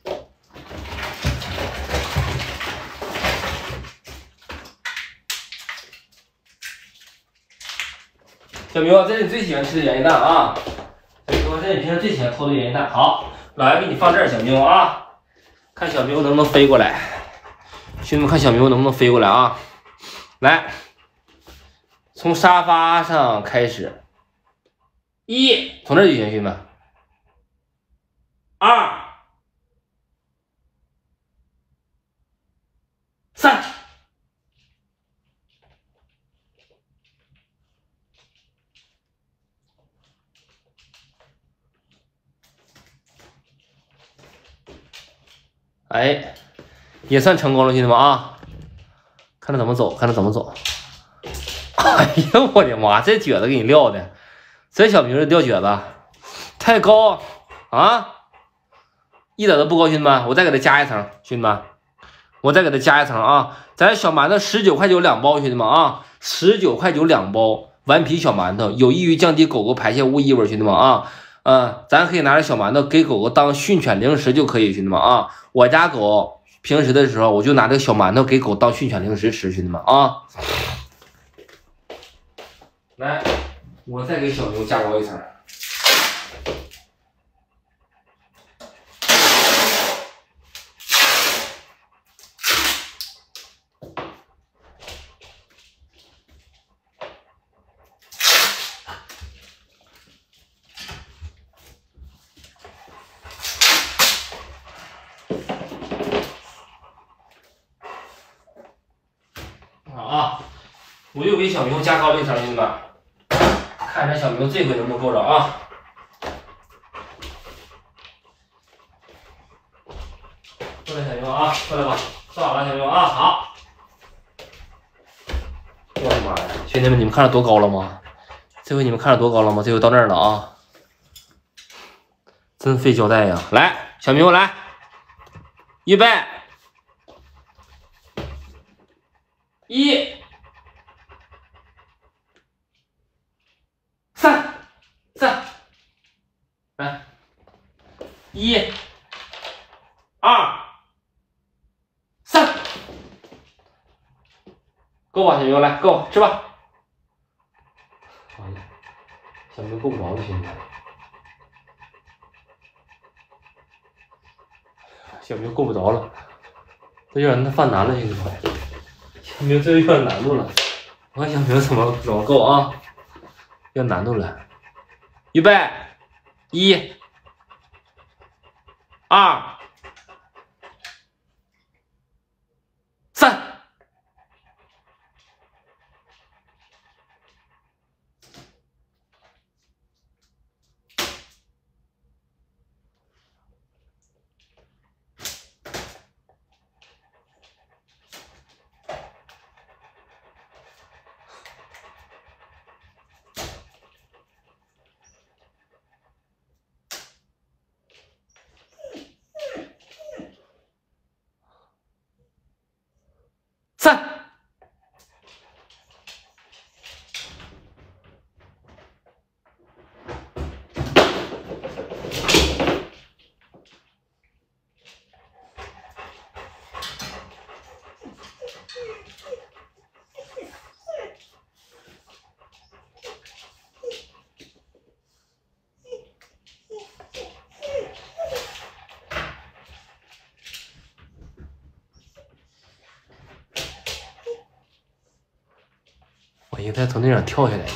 小牛，这是你最喜欢吃的原液蛋啊，所以说这是你平时最喜欢偷的原液蛋。好，老爷给你放这儿，小牛啊。看小牛能不能飞过来，兄弟们，看小牛能不能飞过来啊！来，从沙发上开始，从这儿就行，兄弟们。2、3，哎，也算成功了，兄弟们啊！看他怎么走，看他怎么走。哎呀，我的妈！这蹶子给你撂的，这小明儿撂蹶子，太高啊！一点都不高，兄弟们，我再给他加一层，兄弟们，我再给他加一层啊！咱小馒头19.9块2包，兄弟们啊，19.9块2包顽皮小馒头，有益于降低狗狗排泄物异味，兄弟们啊。咱可以拿着小馒头给狗狗当训犬零食就可以，兄弟们啊！我家狗平时的时候，我就拿这个小馒头给狗当训犬零食吃，兄弟们啊！来，我再给小牛加高一层。啊！我又给小牛加高了一层，兄弟们，看着小牛这回能不能够着啊？过来，小牛啊，过来吧，坐好了，小牛啊，好。我的妈呀，兄弟们，你们看着多高了吗？这回你们看着多高了吗？这回到那儿了啊！真费胶带呀！来，小牛来，预备，1、3，来，1、2、3，够吧，小牛来，够吃吧。完了，小牛够不着了，兄弟。小牛够不着了，这有点那犯难了，兄弟们。小牛这有点难度了，我看小牛怎么够啊？有点难度了。预备，1、2、3。 呀，他从那上跳下来了。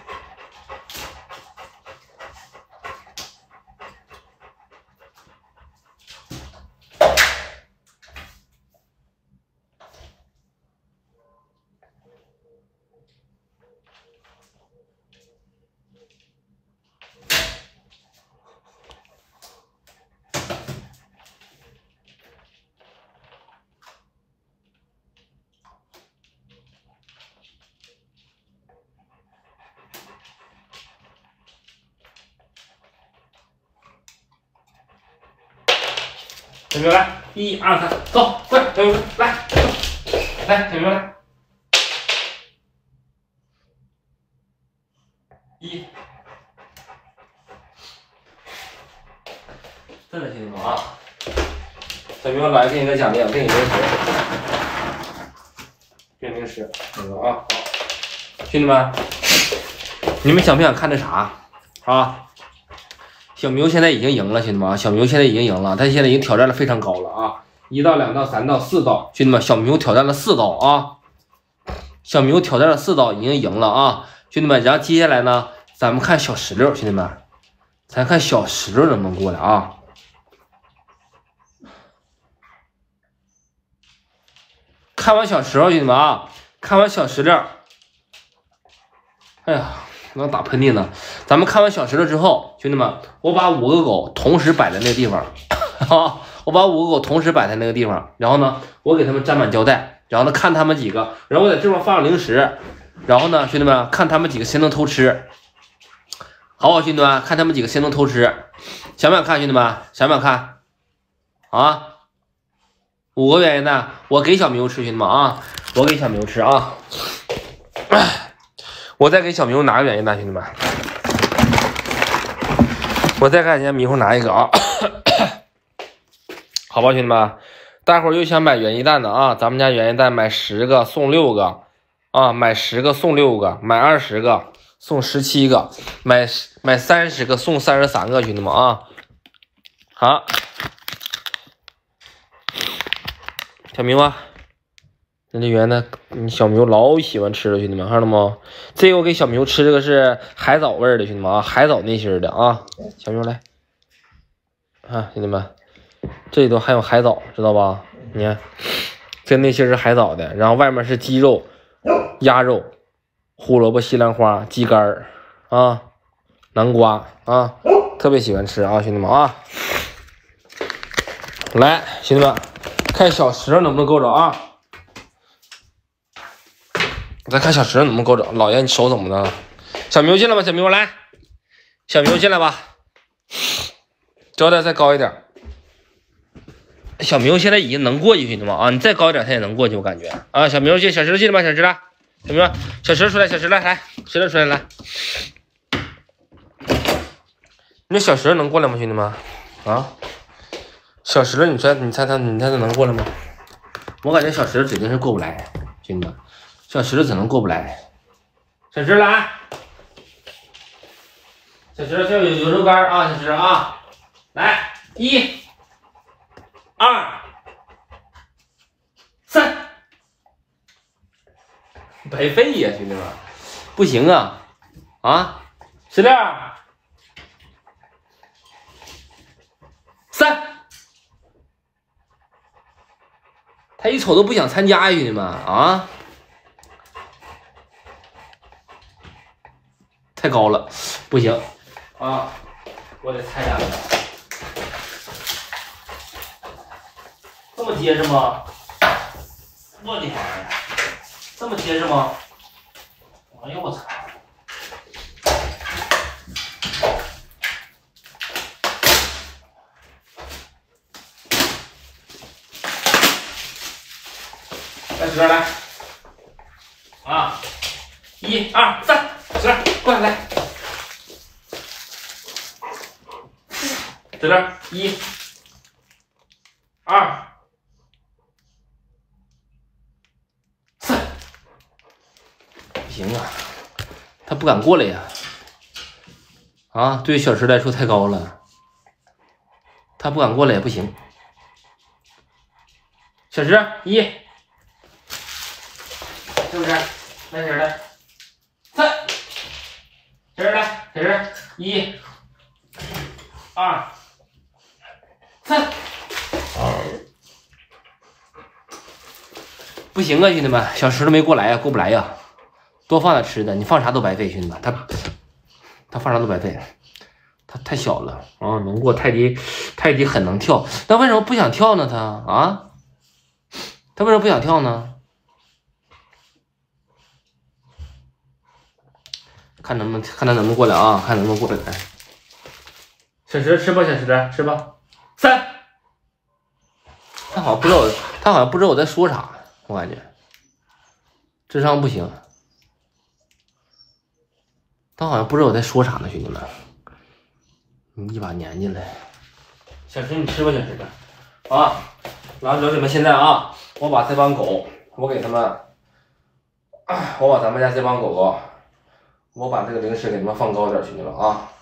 小明来，1、2、3，走，快，小明来，来，小明来，1，真的兄弟们啊！小明来给你个奖励，给你零食，给你零食，那个啊，兄弟们，你们想不想看这啥啊？小牛现在已经赢了，兄弟们啊！小牛现在已经赢了，他现在已经挑战了非常高了啊！1道、2道、3道、4道，兄弟们，小牛挑战了4道啊！小牛挑战了4道，已经赢了啊！兄弟们，然后接下来呢，咱们看小石榴，兄弟们，咱看小石榴能不能过来啊？看完小石榴，兄弟们啊，看完小石榴，哎呀！能打喷嚏呢。咱们看完小石头之后，兄弟们，我把5个狗同时摆在那个地方，我把5个狗同时摆在那个地方，然后呢，我给他们粘满胶带，然后呢，看他们几个，然后我在这边放上零食，然后呢，兄弟们，看他们几个谁能偷吃，好不好，兄弟们？看他们几个谁能偷吃，想不想看，兄弟们？想不想看？啊？5个原液蛋，我给小牛吃，兄弟们啊，我给小牛吃啊。我再给小迷糊拿个原液蛋，兄弟们，我再给人家迷糊拿一个啊，好吧，兄弟们，大伙儿又想买原液蛋的啊，咱们家原液蛋买10个送6个啊，买10个送6个，买20个送17个，买30个送33个，兄弟们啊，好，小迷糊。那这原来小牛老喜欢吃了，兄弟们看到吗？这个我给小牛吃，这个是海藻味的，兄弟们啊，海藻内心的啊。小牛来，啊，兄弟们，这里头含有海藻，知道吧？你看，这内心是海藻的，然后外面是鸡肉、鸭肉、胡萝卜、西兰花、鸡肝啊、南瓜啊，特别喜欢吃啊，兄弟们啊。来，兄弟们，看小石能不能够着啊？再看小石能不能够着，老爷你手怎么的了？小牛进来吧，小牛来，小牛进来吧，胶带再高一点。小牛现在已经能过去，兄弟们啊，你再高一点他也能过去，我感觉啊。小牛进，小石进来吧，小石来，小牛，小石出来，小石来，来，石头出来来。你这小石能过来吗，兄弟们啊？小石你猜他能过来吗？我感觉小石指定是过不来，兄弟们。小石头只能过不来，小石来，小石这有油杆啊，小石啊，来1、2、3，白费呀，兄弟们，不行啊，啊，石榴，3，他一瞅都不想参加呀，兄弟们啊。太高了，不行啊！我得拆两个，这么结实吗？我的妈呀，这么结实吗？哎呦我操！来，石头来啊！1、2、3。石头过来，来，石头1、2、3，不行啊，他不敢过来呀！啊，对于小石来说太高了，他不敢过来也不行。小石1，是不是？来，石来。 小石来，小石，1、2、3。不行啊，兄弟们，小石头没过来呀，过不来呀。多放点吃的，你放啥都白费，兄弟们，他放啥都白费。他太小了啊，能过泰迪很能跳，但为什么不想跳呢？他为什么不想跳呢？看他能不能过来啊？看能不能过来。小石吃吧，小石吃吧。3。他好像不知道我在说啥，我感觉智商不行。他好像不知道我在说啥呢，兄弟们。你一把年纪了，小石你吃吧，小石啊！然后你们现在啊，我把这帮狗，我给他们，我把咱们家这帮狗狗，我把这个零食给他们放高点，兄弟们啊！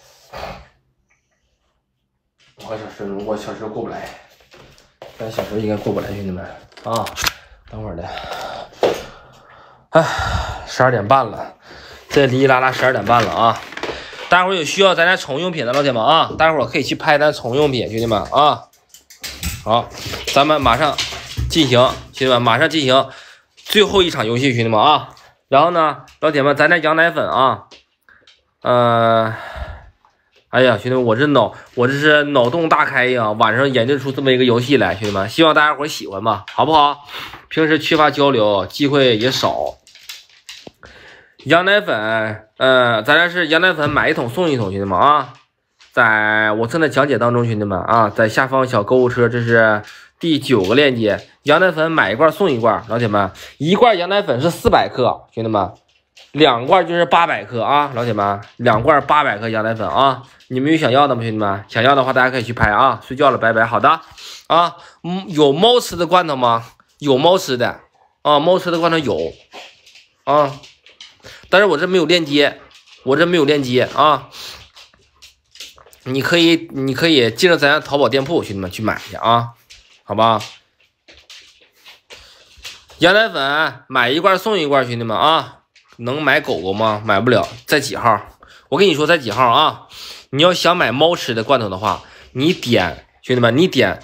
我小石过不来，但小石应该过不来，兄弟们啊！等会儿的，12点半了，这哩哩啦啦12点半了啊！待会儿有需要咱家宠物用品的老铁们啊，待会儿可以去拍咱宠物用品，兄弟们啊！好，咱们马上进行，兄弟们马上进行最后一场游戏，兄弟们啊！然后呢，老铁们，咱家羊奶粉啊，哎呀，兄弟们，我这是脑洞大开呀！晚上研究出这么一个游戏来，兄弟们，希望大家伙喜欢吧，好不好？平时缺乏交流，机会也少。羊奶粉，咱这是羊奶粉买1桶送1桶，兄弟们啊！在我正在讲解当中，兄弟们啊，在下方小购物车，这是第9个链接，羊奶粉买1罐送1罐，老铁们，1罐羊奶粉是400克，兄弟们，2罐就是800克啊，老铁们，2罐800克羊奶粉啊，你们有想要的吗，兄弟们？想要的话，大家可以去拍啊！睡觉了，拜拜。好的啊，有猫吃的罐头吗？有猫吃的啊，猫吃的罐头有啊。但是我这没有链接，啊！你可以进入咱家淘宝店铺，兄弟们去买去啊，好吧？羊奶粉买1罐送1罐，兄弟们啊！能买狗狗吗？买不了，在几号？我跟你说在几号啊？你要想买猫吃的罐头的话，你点兄弟们，你点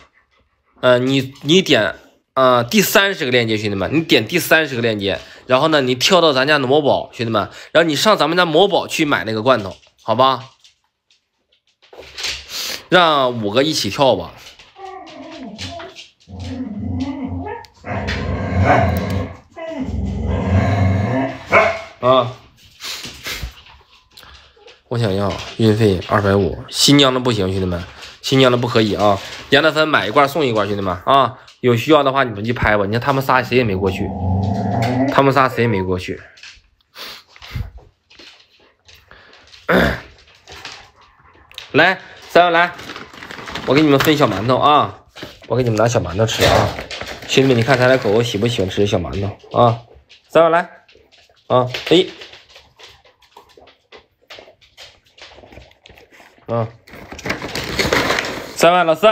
第30个链接，兄弟们，你点第30个链接，然后呢，你跳到咱家的某宝，兄弟们，然后你上咱们家某宝去买那个罐头，好吧？让5个一起跳吧。啊！我想要运费250，新疆的不行，兄弟们，新疆的不可以啊！羊奶粉买1罐送1罐，兄弟们啊！有需要的话你们去拍吧。你看他们仨谁也没过去，来，3位来，我给你们分小馒头啊！我给你们拿小馒头吃啊！兄弟们，你看咱家狗狗喜不喜欢吃小馒头啊？3位来啊！3万老四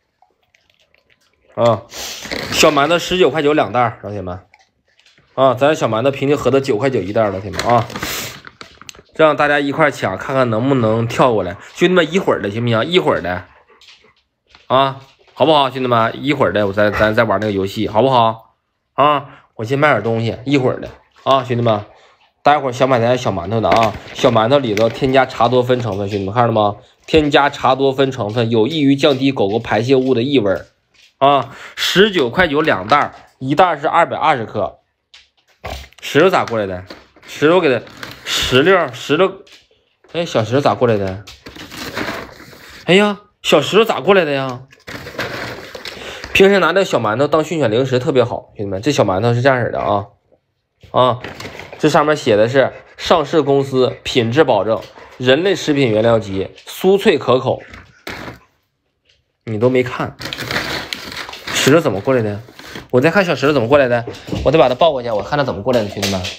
啊，小馒头19块92袋，老铁们啊，咱小馒头平均合的9块9一袋，老铁们啊，让大家一块抢，看看能不能跳过来，兄弟们，一会儿的行不行？一会儿的啊，好不好？兄弟们，一会儿的，咱再玩那个游戏，好不好？啊，我先买点东西，一会儿的啊，兄弟们。待会儿想买咱小馒头的啊，小馒头里头添加茶多酚成分，兄弟们看了吗？添加茶多酚成分有益于降低狗狗排泄物的异味啊。19块92袋，一袋是220克。石头咋过来的？石头给他石头，哎，小石头咋过来的？哎呀，小石头咋过来的呀？平时拿这小馒头当训犬零食特别好，兄弟们，这小馒头是这样式的啊。这上面写的是上市公司品质保证，人类食品原料级，酥脆可口。你都没看，石头怎么过来的？我再看小石头怎么过来的，我得把它抱过去，我看它怎么过来的，兄弟们。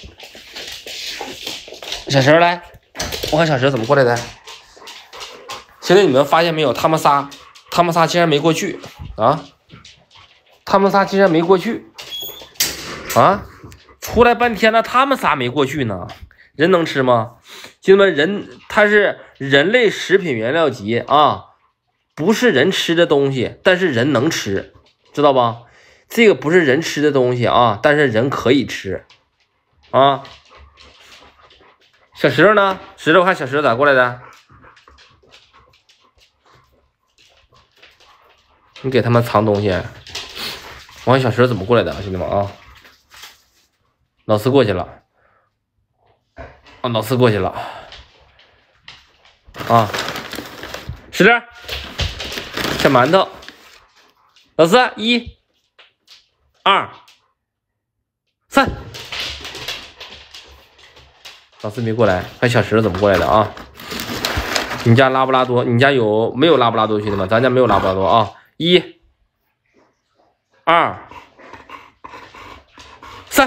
小石头来，我看小石头怎么过来的。现在你们发现没有？他们仨竟然没过去啊！出来半天了，他们仨没过去呢。人能吃吗？ 兄弟们，它是人类食品原料级啊，不是人吃的东西，但是人能吃，知道吧？这个不是人吃的东西啊，但是人可以吃啊。小石头呢？石头，看小石头咋过来的？你给他们藏东西，我看小石头怎么过来的，兄弟们啊！老四过去了，啊，老四过去了，啊，石头，小馒头，老四，1、2、3，老四没过来，看小石头怎么过来的啊？你家拉布拉多，你家没有拉布拉多，兄弟们，咱家没有拉布拉多啊！1、2、3，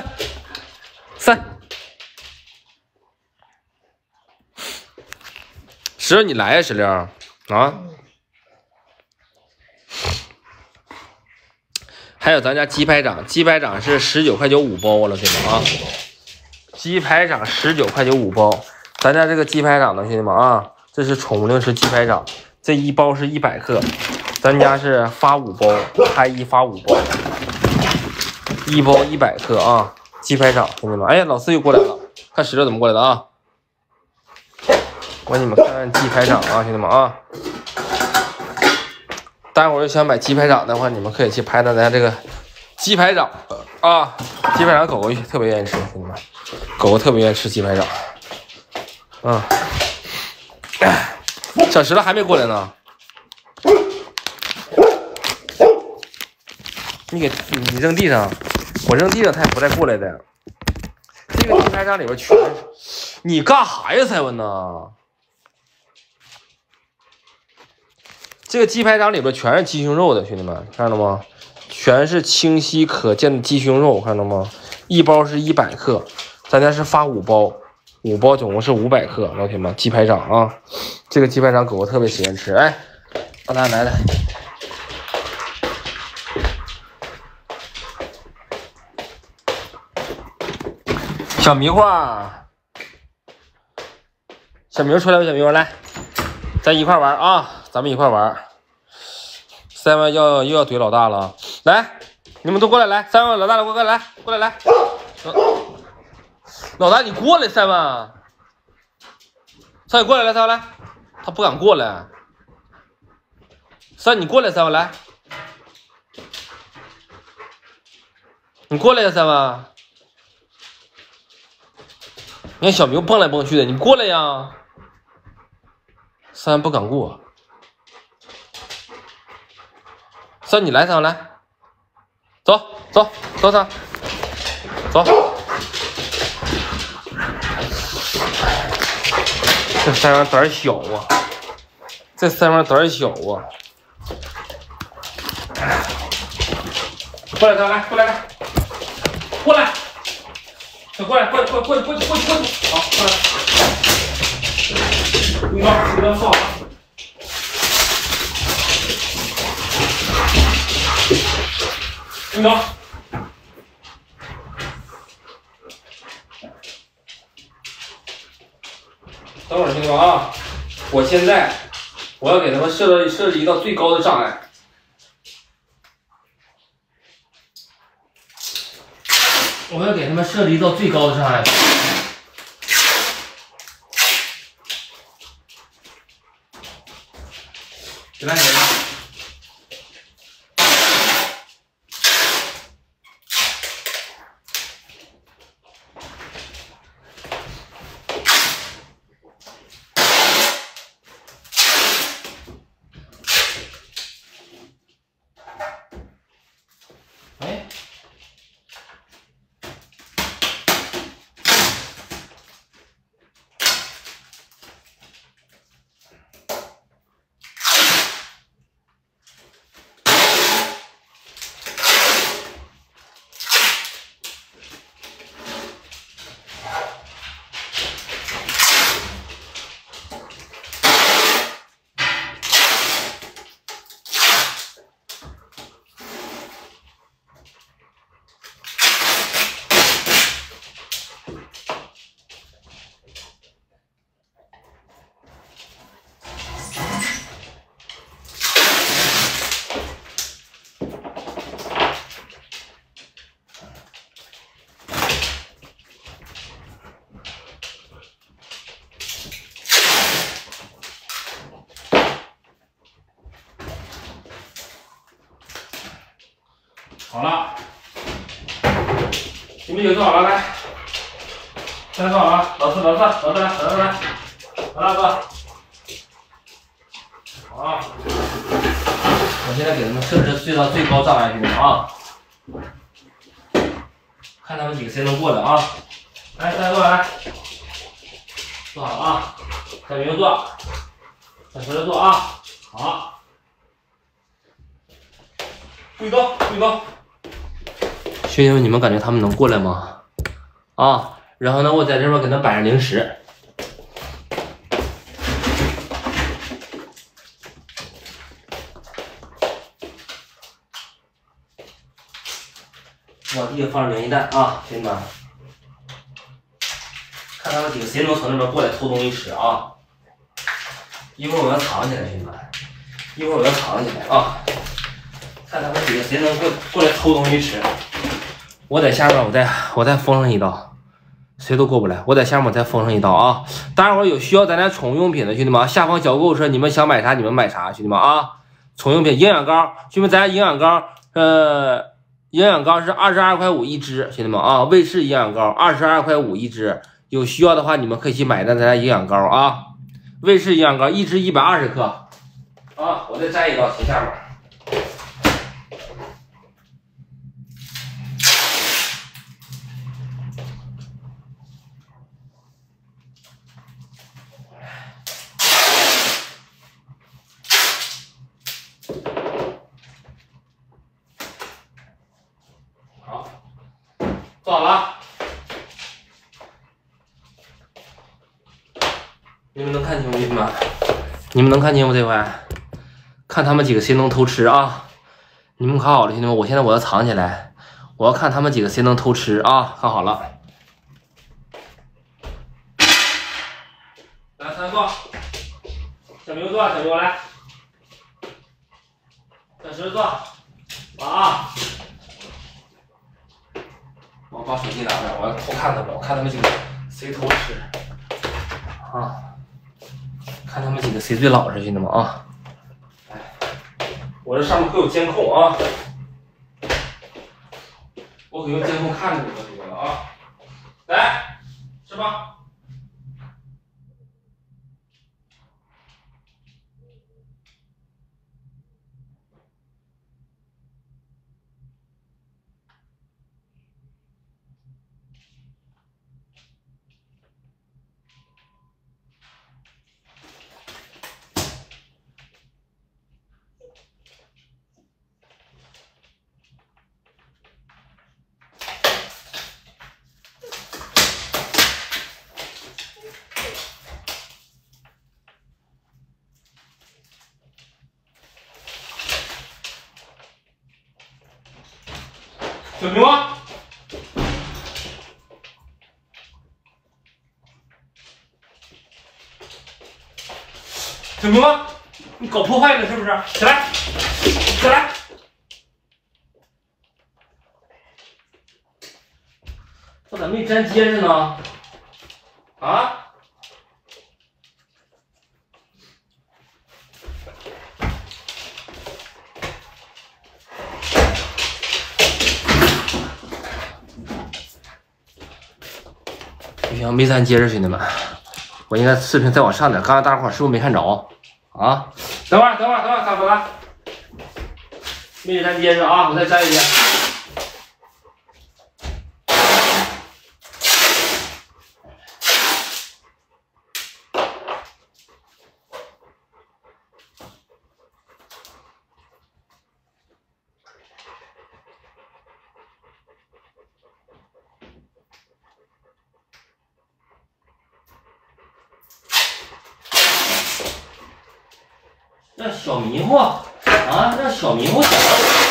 石头你来呀，石榴啊！还有咱家鸡排掌，鸡排掌是19.95块5包了，兄弟们啊！鸡排掌19.95块5包，咱家这个鸡排掌呢，兄弟们啊，这是宠物零食鸡排掌，这一包是100克，咱家是发5包，拍1发5包，一包100克啊！鸡排掌，兄弟们，哎呀，老四又过来了，看石头怎么过来的啊！我给你们看看鸡排掌啊，兄弟们啊！待会儿想买鸡排掌的话，你们可以去拍到咱家这个鸡排掌啊！鸡排掌狗狗特别愿意吃，兄弟们，狗狗特别愿意吃鸡排掌。小石头还没过来呢，你扔地上，我扔地上它也不带过来的。这个鸡排掌里边全是，你干啥呀，赛文呢？这个鸡排掌里边全是鸡胸肉的，兄弟们，看到吗？全是清晰可见的鸡胸肉，看到吗？一包是100克，咱家是发5包，5包总共是500克，老铁们，鸡排掌啊，这个鸡排掌狗狗特别喜欢吃，哎，来，小迷糊，小明出来吧，小明来，咱一块玩啊，咱们一块玩。3万又要怼老大了，来，你们都过来，来，3万老大过来，老大你过来，3万过来，3万来，他不敢过来，3你过来，3万来，你过来呀，3万，你看小明蹦来蹦去的，你过来呀，3万不敢过。3你来，3来，走，走，这3万胆小啊，这3万胆小啊！过来，来，过来，过来，过来，好，过来，你刚放好了。你走，等会儿兄弟们啊！我要给他们设置一道最高的障碍。我要给他们设置一道最高的障碍。来， 好了，你们几个坐好了，来，现在坐好了，老四来，来，大哥，好啊！我现在给他们设置最高障碍，兄弟们啊，看他们几个谁能过来啊！来，大家过来，坐好啊，小明坐，小石头坐啊，好，注意高，兄弟们，你们感觉他们能过来吗？啊，然后呢，我在这边给他摆上零食。往地下放上元气弹啊，兄弟们，看他们几个谁能从那边过来偷东西吃啊！一会儿我要藏起来，兄弟们，一会儿我要藏起来啊！看他们几个谁能过来偷东西吃。我在下面，我再封上一道，谁都过不来。我在下面再封上一道啊！大伙儿有需要咱家宠物用品的兄弟们，下方小购物车，你们想买啥你们买啥，兄弟们啊！宠物用品，营养膏，兄弟们，咱家营养膏，营养膏是22块5一支，兄弟们啊，卫士营养膏22块5一支，有需要的话你们可以去买咱家营养膏啊，卫士营养膏一支120克啊，我再摘一道停下面。坐好了，你们能看清楚吗？你们能看清楚这回？看他们几个谁能偷吃啊！你们看好了，兄弟们，我现在要藏起来，我要看他们几个谁能偷吃啊！看好了，来，三坐，小明坐，小明来，小石坐，啊！我把手机拿出来，我要偷看他们，我看他们几个谁偷吃啊！看他们几个谁最老实，兄弟们啊！来，我这上面可有监控啊！我可用监控看着你们几个了啊！来，吃吧。小明啊，小明啊，你搞破坏了是不是？起来，起来！这咋没粘结实呢？啊？不行，没粘结实，兄弟们，我应该视频再往上点。刚才大伙儿是不是没看着啊？等会儿，大哥，没粘结实啊，我再粘一遍。让小迷糊啊，让小迷糊想到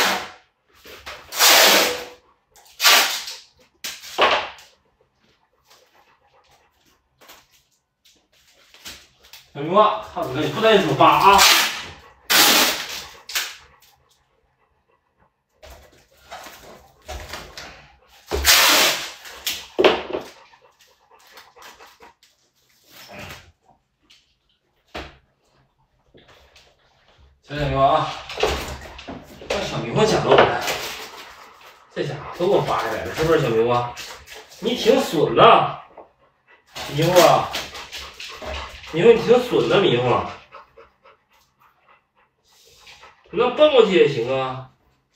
小迷糊，操你个，你不带你手扒啊！小迷糊啊，让小迷糊捡漏了。 都给我扒下来了，是不是小明啊？你挺损呐，迷糊啊！迷糊，你挺损的，迷糊。你能蹦过去也行啊。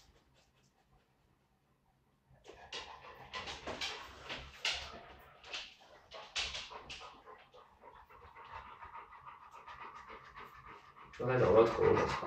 刚才找不着头，我操！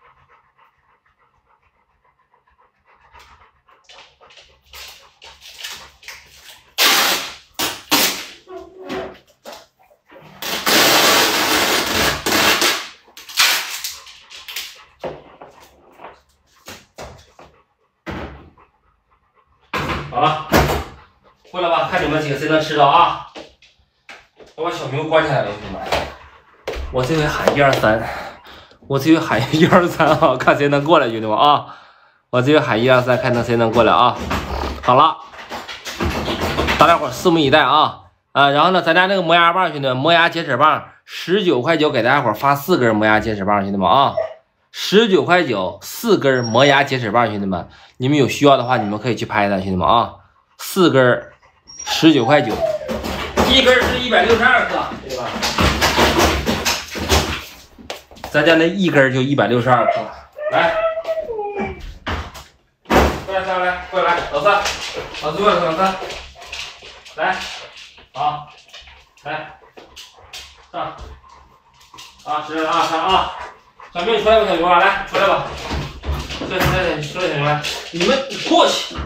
好了，过来吧，看你们几个谁能吃到啊！我把小牛关起来了，兄弟们。我这回喊1、2、3，我这回喊1、2、3啊，看谁能过来，兄弟们啊！我这回喊1、2、3，看谁能过来啊！好了，大家伙拭目以待啊！然后呢，咱家那个磨牙棒，兄弟们，磨牙洁齿棒19.9块，给大家伙发4根磨牙洁齿棒，兄弟们啊！19.9块4根磨牙洁齿棒，兄弟们，你们有需要的话，你们可以去拍它，兄弟们啊！4根19.9块，1根是162克，对吧？咱家那1根就162克，来，过来，上来，过来，老三，老四过来，老三，来，好，来，上，啊，是啊，上啊。小明，你出来吧，小明啊，来，出来吧，出来，小明来，你们过去，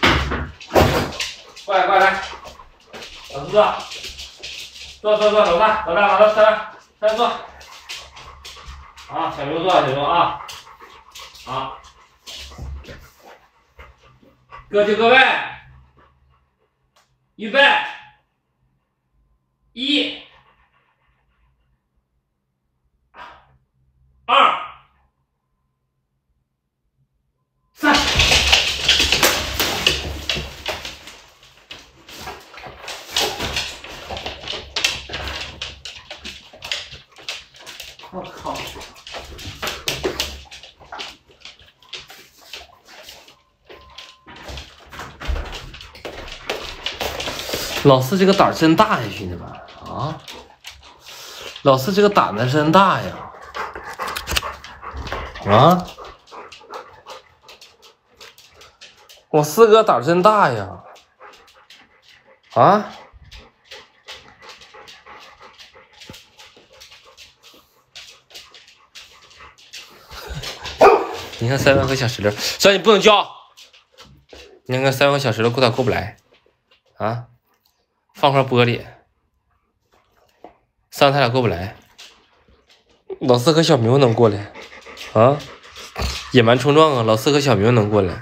过来，老四坐，老大，三坐，啊，小明坐，小明啊，好，各就各位，预备，1、2、3。我靠！老四这个胆真大呀，兄弟们啊！老四这个胆子真大呀！啊！我四哥胆真大呀！啊！你看3万颗小石榴，所以你不能叫。你看3万颗小石榴过不来啊！放块玻璃，他俩过不来。老四和小明能过来啊！野蛮冲撞啊！老四和小明能过来。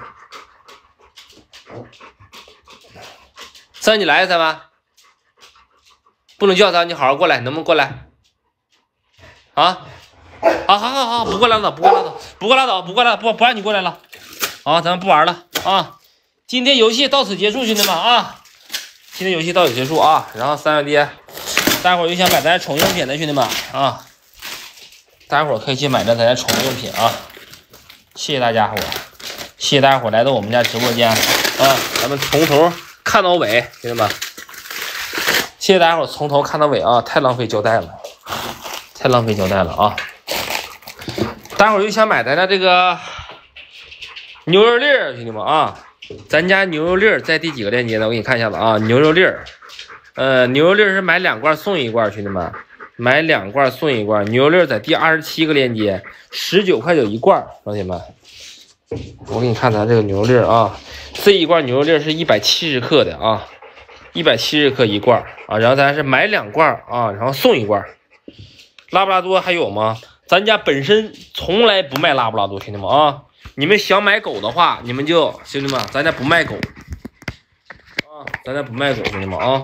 三，你来，三万，不能叫他，你好好过来，能不能过来？啊！好，不过来了，不让你过来了。好，咱们不玩了啊！今天游戏到此结束，兄弟们啊！今天游戏到此结束啊！然后三万爹，大伙儿有想买咱家宠物用品的兄弟们啊，大家伙儿可以去买咱家宠物用品啊！谢谢大家伙儿，谢谢大家伙儿来到我们家直播间啊！咱们从头看到尾，兄弟们，谢谢大家伙儿从头看到尾啊！太浪费胶带了，啊！大伙儿又想买咱家这个牛肉粒儿，兄弟们啊，咱家牛肉粒儿在第几个链接呢？我给你看一下子啊，牛肉粒儿，牛肉粒儿是买2罐送1罐，兄弟们，买2罐送1罐，牛肉粒儿在第27个链接，19.9块1罐，老铁们，我给你看咱这个牛肉粒儿啊，这一罐牛肉粒儿是170克的啊，170克1罐啊，然后咱是买2罐啊，然后送1罐，拉布拉多还有吗？咱家本身从来不卖拉布拉多，兄弟们啊！你们想买狗的话，你们就兄弟们，咱家不卖狗啊，咱家不卖狗，兄弟们啊！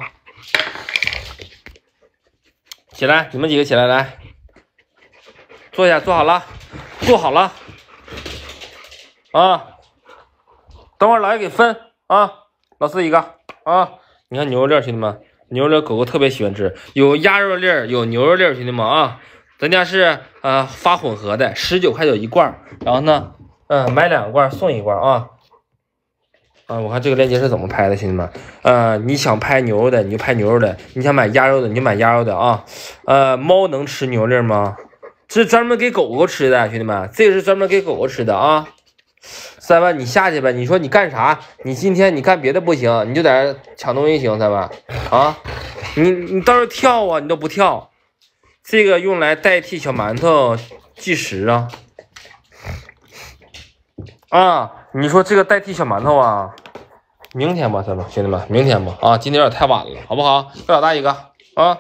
起来，你们几个起来，来，坐下，坐好了啊！等会儿老爷给分啊，老四一个啊！你看牛肉粒，兄弟们，牛肉粒狗狗特别喜欢吃，有鸭肉粒，有牛肉粒，兄弟们啊！咱家是发混合的，19.9块1罐，然后呢，买2罐送1罐啊。 啊，我看这个链接是怎么拍的，兄弟们。你想拍牛肉的你就拍牛肉的，你想买鸭肉的你就买鸭肉的啊。猫能吃牛粒吗？这是专门给狗狗吃的，兄弟们，这个是专门给狗狗吃的啊。三万，你下去呗。你说你干啥？你今天你干别的不行，你就在这抢东西行，三万啊。你倒是跳啊，你都不跳。这个用来代替小馒头计时啊。你说这个代替小馒头啊？明天吧，咱们兄弟们，明天吧啊，今天有点太晚了，好不好？给老大一个啊！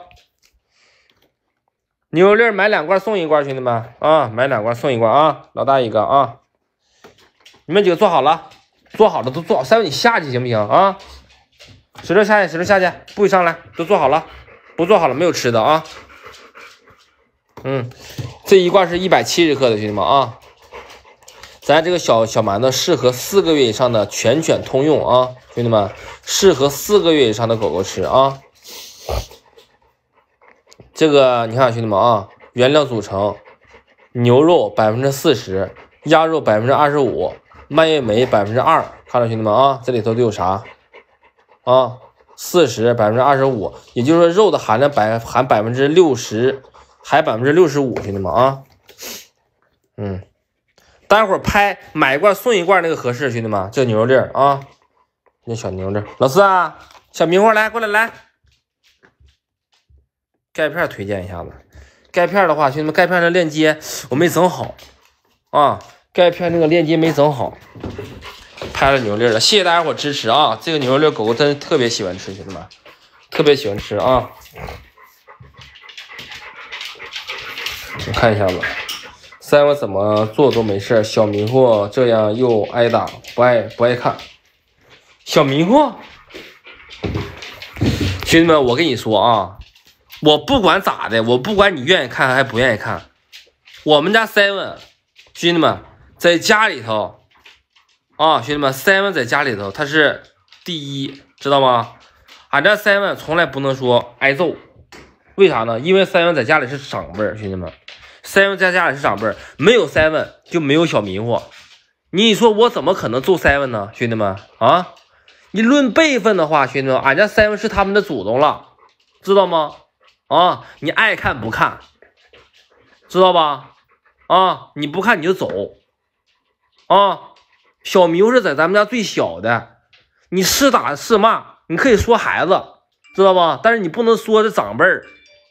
牛肉粒买2罐送1罐，兄弟们啊，买2罐送1罐啊，老大一个啊！你们几个做好了，做好了都做好，三位你下去行不行啊？使劲下去，使劲下去，不许上来，都做好了，不做好了没有吃的啊！这一罐是170克的，兄弟们啊！咱这个小馒头适合4个月以上的全犬通用啊，兄弟们，适合4个月以上的狗狗吃啊。这个你看，兄弟们啊，原料组成：牛肉40%，鸭肉25%，蔓越莓2%。看到兄弟们啊，这里头都有啥啊？40%、25%，也就是说肉的含量含60%，还65%，兄弟们啊。待会儿买1罐送1罐那个合适，兄弟们，这牛肉粒啊，那小牛粒。老四啊，小迷糊来过来来，钙片推荐一下子。钙片的话，兄弟们，钙片的链接我没整好啊，钙片那个链接没整好，拍了牛肉粒了，谢谢大家伙支持啊！这个牛肉粒狗狗真特别喜欢吃，兄弟们，特别喜欢吃啊！我看一下子。三我怎么做都没事，小迷糊这样又挨打，不爱看。小迷糊，兄弟们，我跟你说啊，我不管咋的，我不管你愿意看还不愿意看，我们家 Seven 兄弟们在家里头啊，兄弟们 Seven 在家里头他是第一，知道吗？俺家 Seven 从来不能说挨揍，为啥呢？因为 Seven 在家里是长辈，兄弟们。7在家里是长辈，没有7就没有小迷糊。你说我怎么可能揍7呢，兄弟们啊？你论辈分的话，兄弟们，俺家7是他们的祖宗了，知道吗？啊，你爱看不看，知道吧？啊，你不看你就走啊。小迷糊是在咱们家最小的，你是打是骂，你可以说孩子，知道吧？但是你不能说这长辈儿。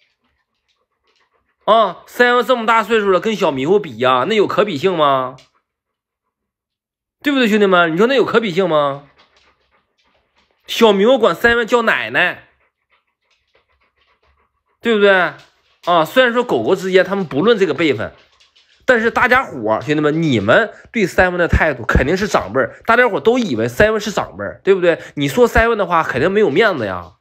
啊，7这么大岁数了，跟小迷糊比呀，那有可比性吗？对不对，兄弟们？你说那有可比性吗？小迷糊管7叫奶奶，对不对？啊，虽然说狗狗之间他们不论这个辈分，但是大家伙兄弟们，你们对7的态度肯定是长辈，大家伙都以为7是长辈，对不对？你说7的话，肯定没有面子呀。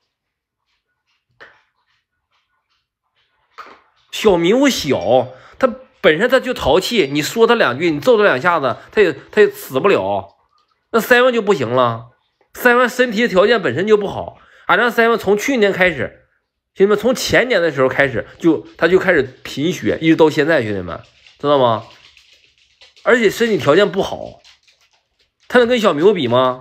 小迷糊小，他本身他就淘气，你说他2句，你揍他2下子，他也死不了。那7就不行了，7身体条件本身就不好。俺家7从去年开始，兄弟们，从前年的时候开始他就开始贫血，一直到现在，兄弟们知道吗？而且身体条件不好，他能跟小迷糊比吗？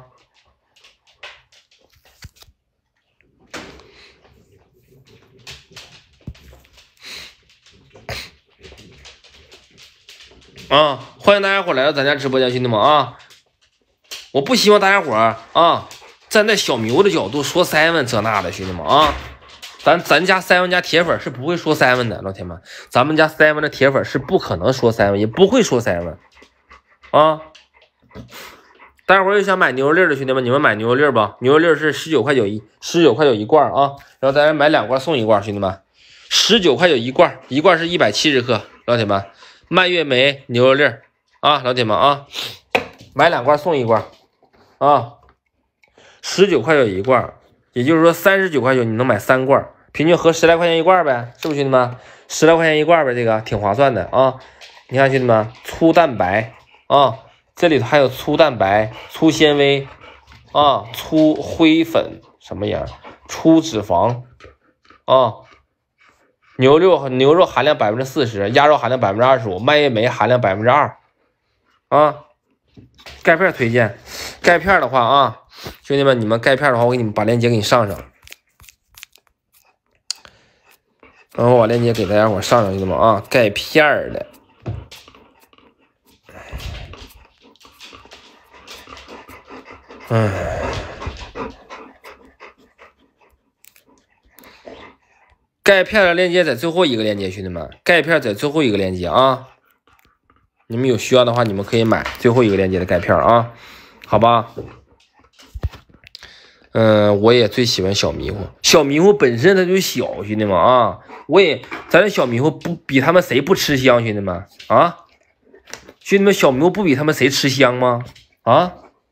啊，欢迎大家伙来到咱家直播间，兄弟们啊！我不希望大家伙啊站在小迷糊的角度说7这那的，兄弟们啊！咱家7家铁粉是不会说7的，老铁们，咱们家7的铁粉是不可能说7，也不会说7啊！大家伙又想买牛肉粒的兄弟们，你们买牛肉粒吧，牛肉粒是19块9一罐啊！然后咱买2罐送1罐，兄弟们，19块9一罐，一罐是170克，老铁们。蔓越莓牛肉粒啊，老铁们啊，买2罐送1罐啊，19块9一罐，也就是说39块9你能买3罐，平均合10来块钱一罐呗，是不是兄弟们？10来块钱一罐呗，这个挺划算的啊。你看兄弟们，粗蛋白啊，这里头还有粗蛋白、粗纤维啊、粗灰粉什么样、粗脂肪啊。牛肉含量40%，鸭肉含量25%，蔓越莓含量2%啊。钙片推荐，钙片的话啊， 兄弟们，你们钙片的话，我给你们把链接给你上上。然后我把链接给大家伙上上，兄弟们啊，钙片的。钙片的链接在最后一个链接，兄弟们，钙片在最后一个链接啊。你们有需要的话，你们可以买最后一个链接的钙片啊，好吧？我也最喜欢小迷糊，小迷糊本身它就小，兄弟们啊，咱这小迷糊不比他们谁不吃香，兄弟们啊，兄弟们，小迷糊不比他们谁吃香吗？啊？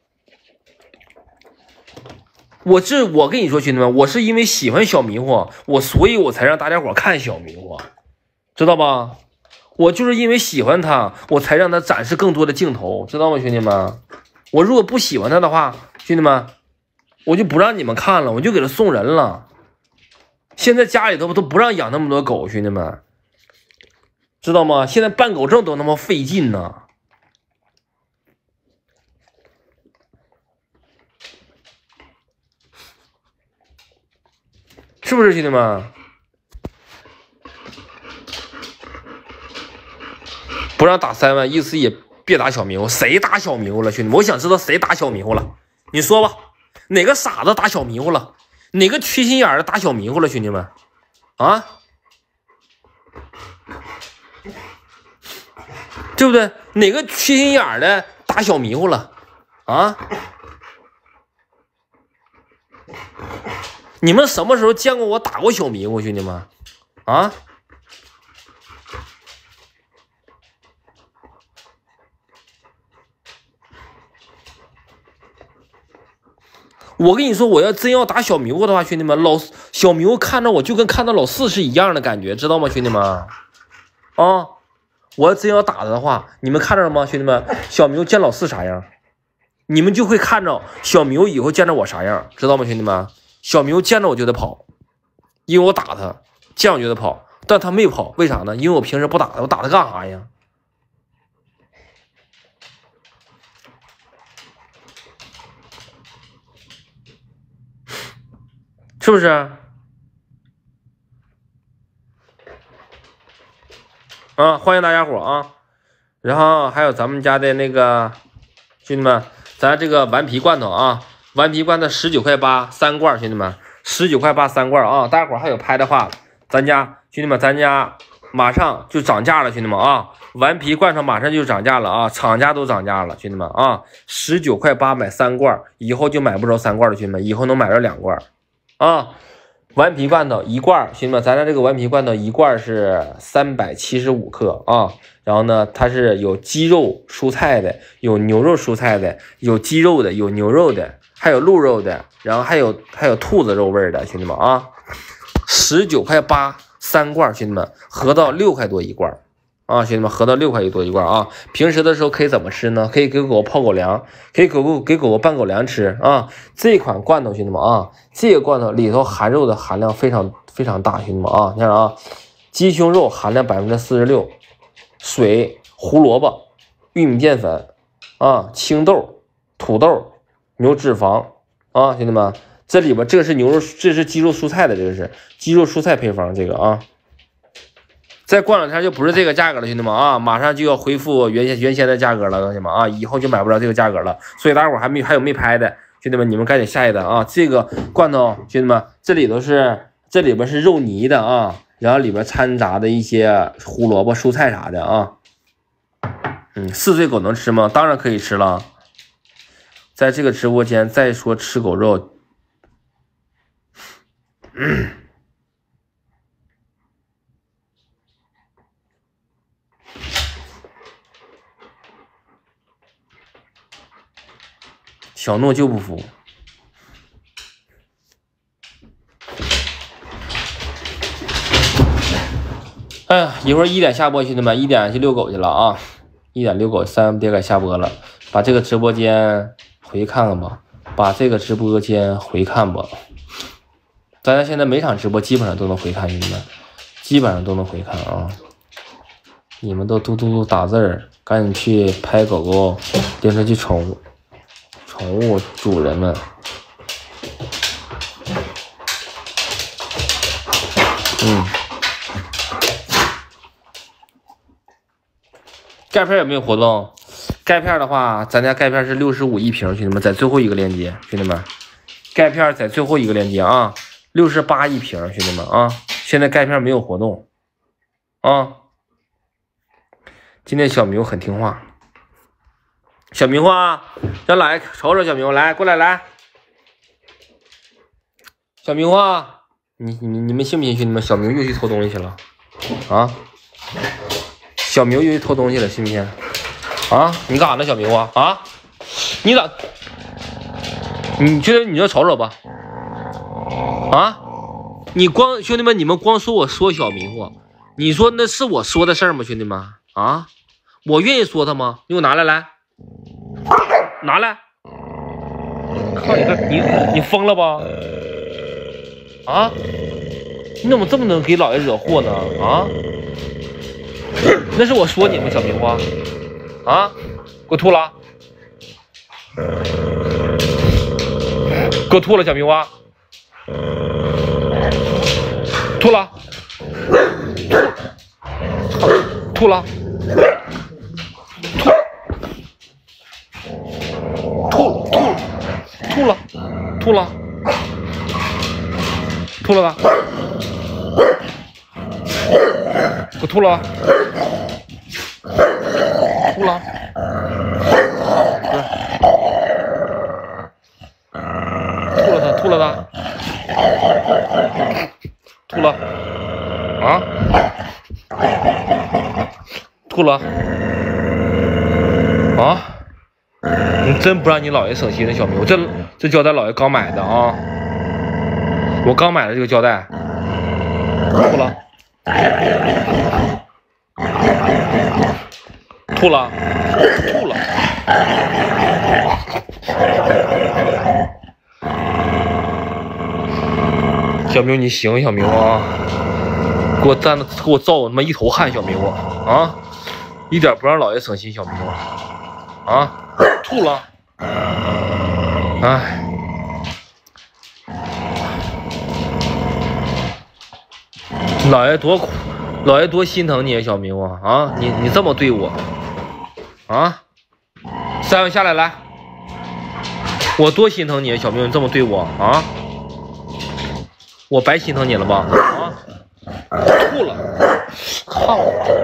我跟你说，兄弟们，我是因为喜欢小迷糊，所以我才让大家伙看小迷糊，知道吧？我就是因为喜欢他，我才让他展示更多的镜头，知道吗，兄弟们？我如果不喜欢他的话，兄弟们，我就不让你们看了，我就给他送人了。现在家里头都不让养那么多狗，兄弟们，知道吗？现在办狗证都那么费劲呢。是不是兄弟们？不让打3万，意思也别打小迷糊。谁打小迷糊了，兄弟们？我想知道谁打小迷糊了，你说吧，哪个傻子打小迷糊了？哪个缺心眼的打小迷糊了，兄弟们？啊，对不对？哪个缺心眼的打小迷糊了？啊？你们什么时候见过我打过小迷糊，兄弟们？啊？我跟你说，我要真要打小迷糊的话，兄弟们，小迷糊看着我就跟看到老四是一样的感觉，知道吗，兄弟们？啊，我要真要打的话，你们看着了吗，兄弟们？小迷糊见老四啥样，你们就会看着小迷糊以后见着我啥样，知道吗，兄弟们？小迷糊见着我就得跑，因为我打他，见我就得跑，但他没跑，为啥呢？因为我平时不打他，我打他干啥呀？是不是？啊，欢迎大家伙啊！然后还有咱们家的那个兄弟们，咱这个顽皮罐头啊，顽皮罐头19块8 3罐，兄弟们，19块8 3罐啊！大家伙还有拍的话，咱家兄弟们，咱家马上就涨价了，兄弟们啊！顽皮罐头马上就涨价了啊！厂家都涨价了，兄弟们啊！19块8买3罐，以后就买不着3罐了，兄弟们，以后能买着2罐。啊，顽皮罐头1罐，兄弟们，咱家这个顽皮罐头1罐是375克啊。然后呢，它是有鸡肉蔬菜的，有牛肉蔬菜的，有鸡肉的，有牛肉的，还有鹿肉的，然后还有兔子肉味的，兄弟们啊，19块8 3罐，兄弟们，合到6块多1罐。啊，兄弟们，合到6块多1罐啊！平时的时候可以怎么吃呢？可以给狗泡狗粮，可以给狗拌狗粮吃啊！这款罐头，兄弟们啊，这个罐头里头含肉的含量非常大，兄弟们啊，你看啊，鸡胸肉含量46%，水、胡萝卜、玉米淀粉啊、青豆、土豆、牛脂肪啊，兄弟们，这里边这个是牛肉，这是鸡肉蔬菜的，这个是鸡肉蔬菜配方，这个啊。再过2天就不是这个价格了，兄弟们啊，马上就要恢复原先的价格了，兄弟们啊，以后就买不着这个价格了。所以大家伙还有没拍的，兄弟们，你们赶紧下一单啊！这个罐头，兄弟们，这里边是肉泥的啊，然后里边掺杂的一些胡萝卜、蔬菜啥的啊。4岁狗能吃吗？当然可以吃了。在这个直播间再说吃狗肉，小诺就不服。哎呀，一会儿1点下播，兄弟们，1点去遛狗去了啊！1点遛狗，3别该下播了，把这个直播间回看看吧，把这个直播间回看吧。大家现在每场直播基本上都能回看，兄弟们，基本上都能回看啊！你们都嘟嘟嘟打字儿，赶紧去拍狗狗，拎出去宠宠物主人们。钙片有没有活动？钙片的话，咱家钙片是65一瓶，兄弟们，在最后一个链接，兄弟们，钙片在最后一个链接啊，68一瓶，兄弟们啊，现在钙片没有活动啊。今天小牛很听话，小牛啊，让来瞅瞅小牛，来过来来，小牛啊，你们信不信兄弟们？小牛又去偷东西去了啊！小牛又去偷东西了，信不信？啊，你干啥呢，小牛啊？啊，你咋？你觉得你就瞅瞅吧？啊，你光兄弟们，你们光说我说小迷糊，你说那是我说的事儿吗？兄弟们啊，我愿意说他吗？你给我拿来，来，拿来！靠你疯了吧？啊，你怎么这么能给老爷惹祸呢？啊？那是我说你吗，小迷糊啊！给我吐了，给我吐了，小迷糊吐了，吐了，吐了吧？给我吐了。吐了，吐了他，吐了啊，吐了啊！你真不让你姥爷省心的小明，我这胶带姥爷刚买的啊，我刚买的这个胶带，吐了。吐了，小明你行，小明啊，给我站着，给我造我他妈一头汗，小明啊，一点不让老爷省心，小明啊，吐了，哎，老爷多苦。老爷多心疼你啊，小明啊！你这么对我啊！3万下来来，我多心疼你啊，小明，你这么对我啊！我白心疼你了吧？啊！吐了，靠！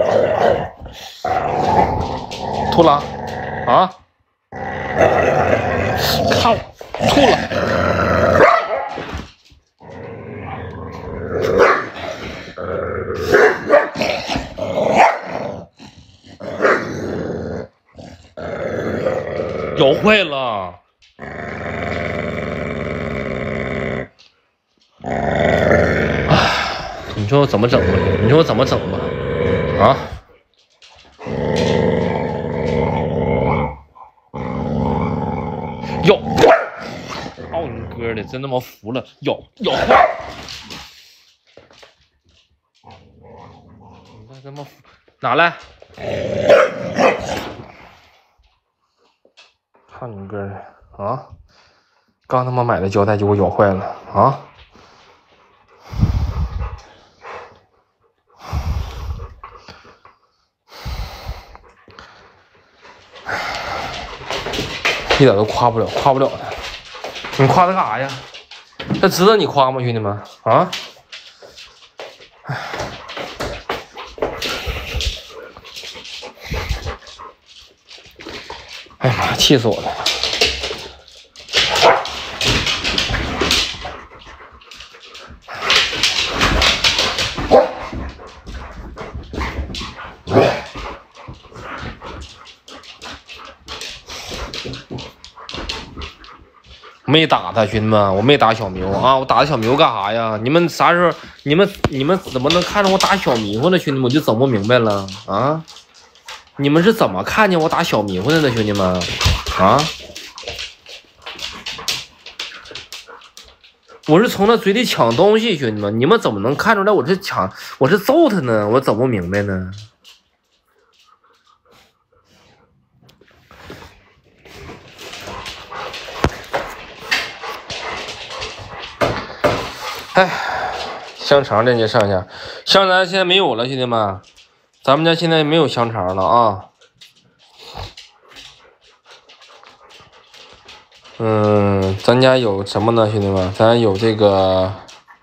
吐了啊！靠！吐了。咬坏了，你说我怎么整吧？你说我怎么整吧？啊！咬坏！操你哥的，真他妈服了！咬坏！你他妈拿来！操你哥的啊！刚他妈买的胶带就给我咬坏了啊！一点都夸不了他，你夸他干啥呀？他值得你夸吗，兄弟们啊？哎呀妈，气死我了！没打他，兄弟们，我没打小牛啊！我打小牛干啥呀？你们啥时候？你们怎么能看着我打小迷糊呢？兄弟们，我就整不明白了啊！你们是怎么看见我打小迷糊的呢，兄弟们啊？我是从他嘴里抢东西，兄弟们，你们怎么能看出来我是揍他呢？我整不明白呢。 哎，香肠链接上一下，香肠现在没有了，兄弟们，咱们家现在没有香肠了啊。咱家有什么呢，兄弟们？咱有这个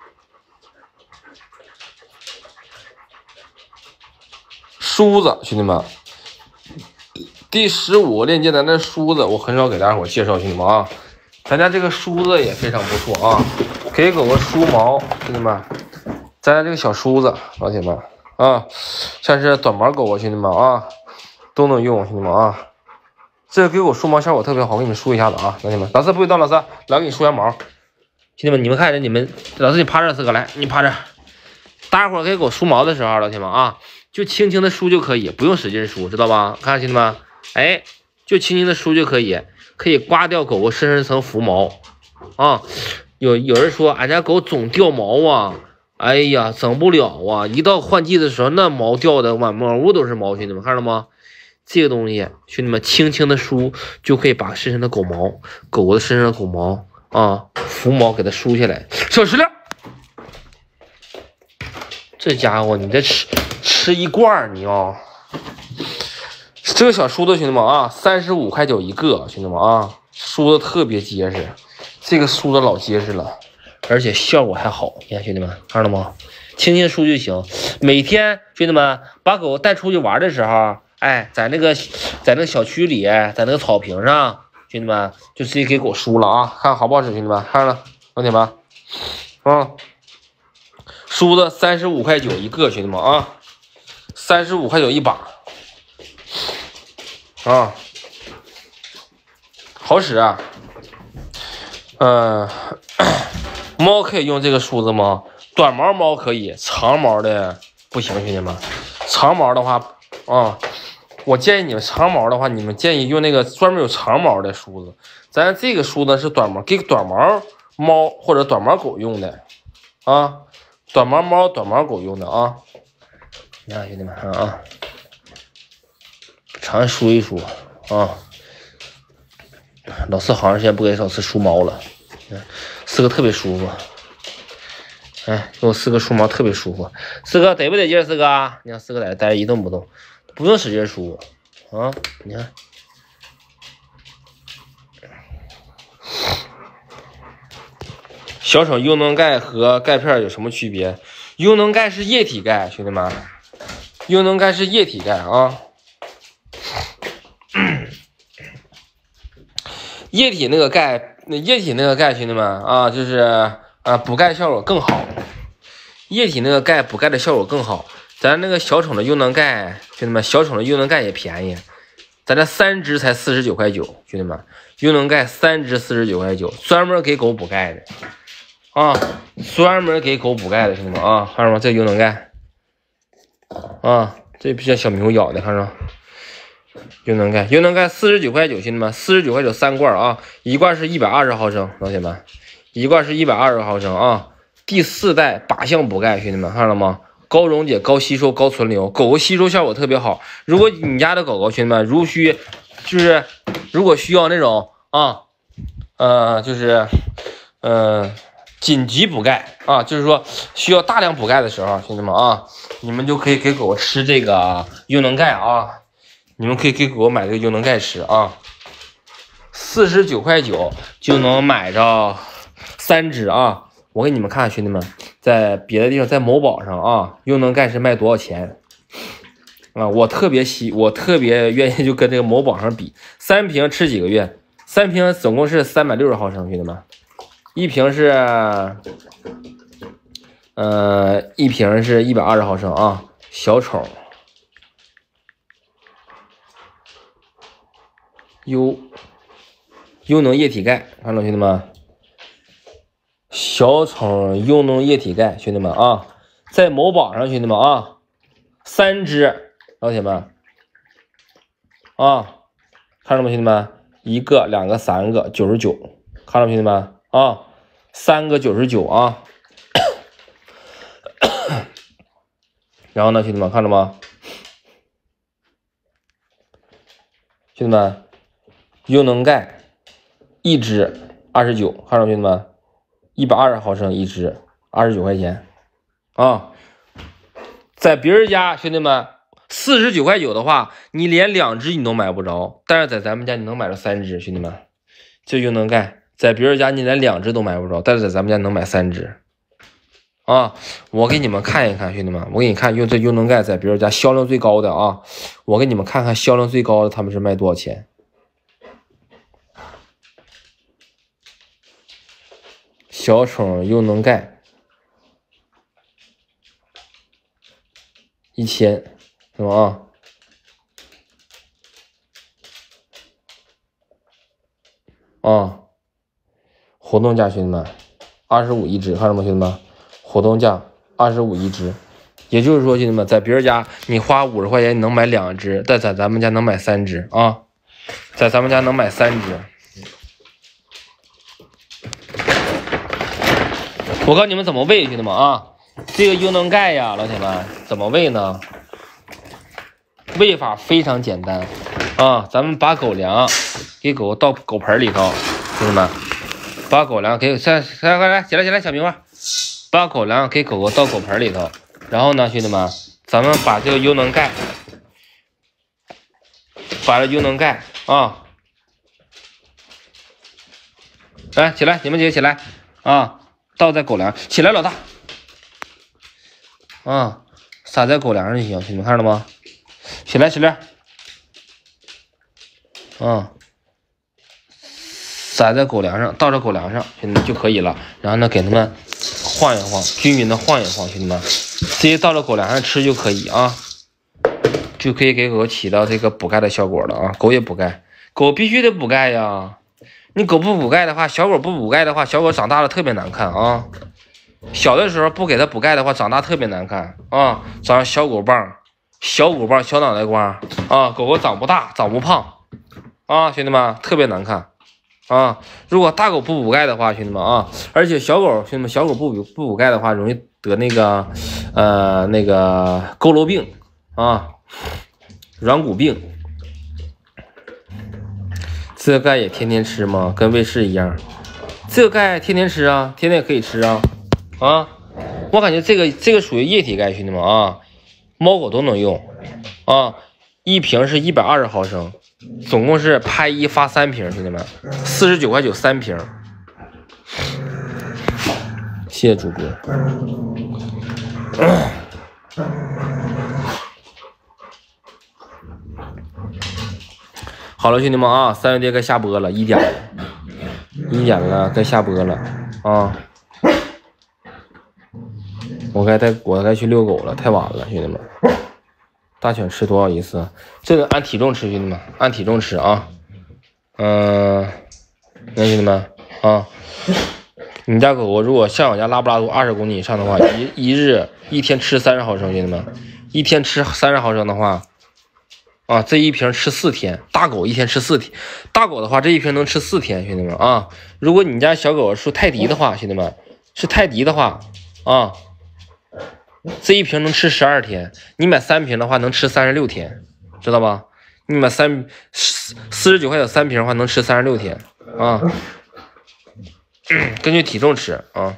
梳子，兄弟们。第15链接咱的梳子，我很少给大伙介绍，兄弟们啊。咱家这个梳子也非常不错啊，给狗狗梳毛，兄弟们。咱家这个小梳子，老铁们啊，像是短毛狗啊，兄弟们啊，都能用，兄弟们啊。这个给我梳毛效果特别好，我给你们梳一下子啊，老铁们。老师不许动，老师来给你梳下毛。兄弟们，你们看着，你们老师你趴这，四哥来，你趴这。大伙给狗梳毛的时候，老铁们啊，就轻轻的梳就可以，不用使劲梳，知道吧？看兄弟们，哎，就轻轻的梳就可以，可以刮掉狗狗身上一层浮毛啊。有人说俺家狗总掉毛啊，哎呀，整不了啊！一到换季的时候，那毛掉的满屋都是毛，兄弟们看着吗？这个东西，兄弟们轻轻的梳就可以把身上的狗狗的身上的狗毛啊浮毛给它梳下来。小石榴，这家伙你这吃一罐你啊！这个小梳子，兄弟们啊，35块9一个，兄弟们啊，梳子特别结实，这个梳子老结实了，而且效果还好。你看兄弟们看到吗？轻轻梳就行。每天兄弟们把狗带出去玩的时候。哎，在那个小区里，在那个草坪上，兄弟们就直接给狗梳了啊，看好不好使，兄弟们看了，老铁们，梳子35块9一个，兄弟们啊，35块9一把，啊，好使啊。猫可以用这个梳子吗？短毛猫可以，长毛的不行，兄弟们，长毛的话啊。我建议你们长毛的话，你们建议用那个专门有长毛的梳子。咱这个梳子是短毛，给短毛猫或者短毛狗用的啊，短毛猫、短毛狗用的啊。你看兄弟们看啊，常梳一梳啊。老四好长时间不给老四梳毛了，四哥特别舒服。哎，给我四哥梳毛特别舒服。四哥得不得劲？四哥，你看四哥在这待着一动不动。不用使劲梳啊！你看，小丑优能钙和钙片有什么区别？优能钙是液体钙，兄弟们，优能钙是液体钙啊。液体那个钙，兄弟们啊，就是补钙效果更好。液体那个钙补钙的效果更好。咱那个小宠的优能钙，兄弟们，小宠的优能钙也便宜，咱这3支才49块9，兄弟们，优能钙3支49块9，专门给狗补钙的啊，专门给狗补钙的，兄弟们啊，看着吗？这优能钙啊，这比较小猕猴咬的，看着优能钙49块9，兄弟们，49块9 3罐啊，一罐是120毫升，老铁们，一罐是120毫升啊，第4代靶向补钙，兄弟们看了吗？高溶解、高吸收、高存留，狗狗吸收效果特别好。如果你家的狗狗，兄弟们，如果需要那种紧急补钙啊，就是说需要大量补钙的时候，兄弟们啊，你们就可以给狗狗吃这个优能钙啊，你们可以给狗狗买这个优能钙吃啊，49块9就能买着3支啊。我给你们看，兄弟们，在别的地方，在某宝上啊，优能钙是卖多少钱啊？我特别愿意就跟这个某宝上比，3瓶吃几个月？3瓶总共是360毫升，兄弟们，一瓶是120毫升啊。小丑优能液体钙，看到兄弟们。小丑优能液体钙，兄弟们啊，在某宝上，兄弟们啊，3支，老铁们啊，看着吗，兄弟们？1个、2个、3个，99，看着吗，兄弟们啊，3个99啊。然后呢，兄弟们看着吗？兄弟们，优能钙1支29，看着兄弟们？120毫升1支 29块钱啊。在别人家兄弟们49.9块的话，你连2只你都买不着，但是在咱们家你能买着3只，兄弟们，这优能钙在别人家你连2只都买不着，但是在咱们家能买3只啊。我给你们看一看，兄弟们，我给你看用这优能钙在别人家销量最高的啊，我给你们看看销量最高的他们是卖多少钱。小宠优能钙1000，是吧啊？活动价兄弟们25一只，看着吗兄弟们？活动价25一只，也就是说兄弟们，在别人家你花50块钱你能买2只，但在咱们家能买3只啊，在咱们家能买3只。我告诉你们怎么喂，兄弟们啊，这个优能钙呀，老铁们怎么喂呢？喂法非常简单啊，咱们把狗粮给狗倒狗盆里头，兄弟们，把狗粮给来起来，小明白，把狗粮给狗狗倒狗盆里头，然后呢，兄弟们，咱们把这个优能钙，把这优能钙啊，来起来，你们几个起来啊！倒在狗粮，起来老大，啊，撒在狗粮上就行，兄弟们看着了吗？起来，啊，撒在狗粮上，倒在狗粮上，兄弟们就可以了。然后呢，给他们晃一晃，均匀的晃一晃，兄弟们，直接倒到狗粮上吃就可以啊，就可以给狗起到这个补钙的效果了啊。狗也补钙，狗必须得补钙呀。你狗不补钙的话，小狗不补钙的话，小狗长大了特别难看啊。小的时候不给它补钙的话，长大特别难看啊，长小狗棒、小脑袋瓜啊，狗狗长不大，长不胖啊，兄弟们特别难看啊。如果大狗不补钙的话，兄弟们啊，而且小狗兄弟们，小狗不补钙的话，容易得那个佝偻病啊，软骨病。这个钙也天天吃吗？跟卫士一样，这个钙天天吃啊，天天也可以吃啊。啊，我感觉这个属于液体钙，兄弟们啊，猫狗都能用啊。一瓶是120毫升，总共是拍1发3瓶，兄弟们，49.9块3瓶。谢谢主播。好了，兄弟们啊，3月爹该下播了，1点了，该下播了啊！我该去遛狗了，太晚了，兄弟们。大犬吃多少一次？这个按体重吃，兄弟们，按体重吃啊。那兄弟们啊，你家狗狗如果像我家拉布拉多20公斤以上的话，一天吃30毫升，兄弟们，一天吃30毫升的话。啊，这一瓶吃4天，大狗一天吃4天，大狗的话这一瓶能吃4天，兄弟们啊！如果你家小狗是泰迪的话，兄弟们是泰迪的话啊，这一瓶能吃12天，你买3瓶的话能吃36天，知道吧？你买49块3瓶的话能吃36天啊，根据体重吃啊。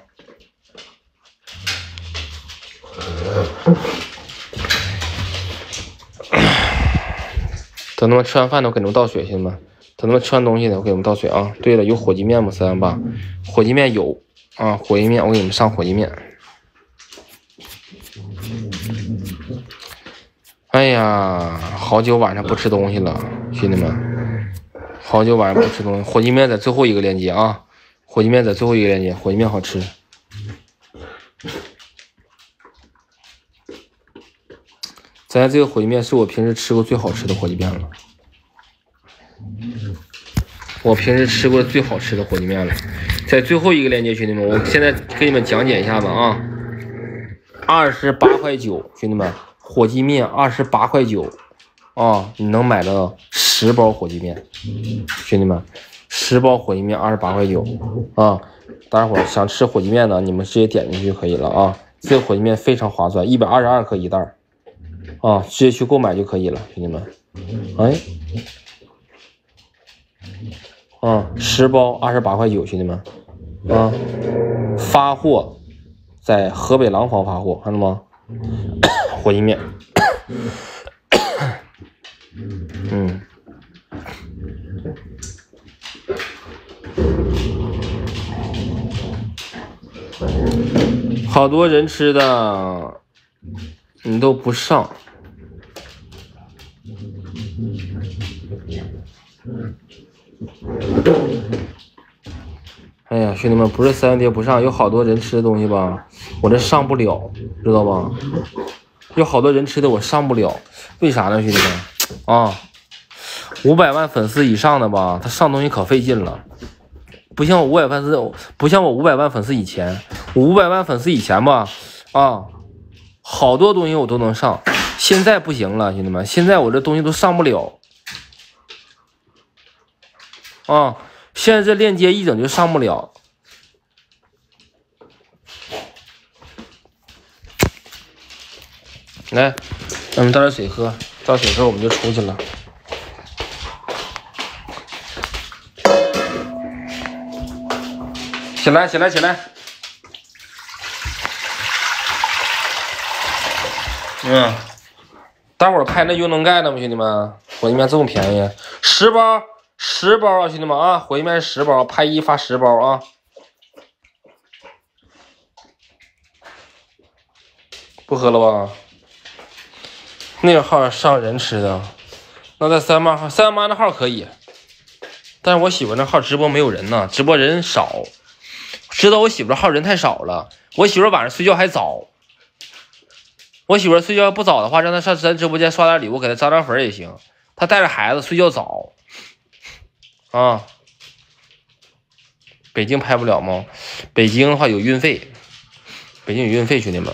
等他们吃完饭呢，我给他们倒水，兄弟们。等他们吃完东西呢，我给他们倒水啊。对了，有火鸡面吗？318，火鸡面有啊，火鸡面我给你们上火鸡面。哎呀，好久晚上不吃东西了，兄弟们，好久晚上不吃东西。火鸡面在最后一个链接啊，火鸡面在最后一个链接，火鸡面好吃。咱家这个火鸡面是我平时吃过最好吃的火鸡面了，我平时吃过最好吃的火鸡面了，在最后一个链接，兄弟们，我现在给你们讲解一下吧啊，28块9，兄弟们，火鸡面28块9啊，你能买到10包火鸡面，兄弟们，10包火鸡面28块9啊，大家伙想吃火鸡面呢，你们直接点进去就可以了啊，这个火鸡面非常划算，122克一袋。啊，直接去购买就可以了，兄弟们。哎，啊，10包28块9，兄弟们。啊，发货在河北廊坊发货，看到吗？火鸡面。好多人吃的你都不上。哎呀，兄弟们，不是三爹不上，有好多人吃的东西吧，我这上不了，知道吧？有好多人吃的我上不了，为啥呢，兄弟们？啊，500万粉丝以上的吧，他上东西可费劲了，不像我500万粉丝，不像我500万粉丝以前，我500万粉丝以前吧，啊，好多东西我都能上，现在不行了，兄弟们，现在我这东西都上不了，啊，现在这链接一整就上不了。来，咱们倒点水喝，倒水喝我们就出去了。起来，起来，起来！待会儿拍那油能盖的吗，兄弟们？火鸡面这么便宜，10包，10包啊，兄弟们啊！火鸡面10包，拍1发10包啊！不喝了吧？那个号上人吃的，那在三妈那号可以，但是我媳妇那号直播没有人呢，直播人少，知道我媳妇号人太少了。我媳妇晚上睡觉还早，我媳妇睡觉不早的话，让她上咱直播间刷点礼物，给她涨涨粉也行。她带着孩子睡觉早啊。北京拍不了吗？北京的话有运费，北京有运费，兄弟们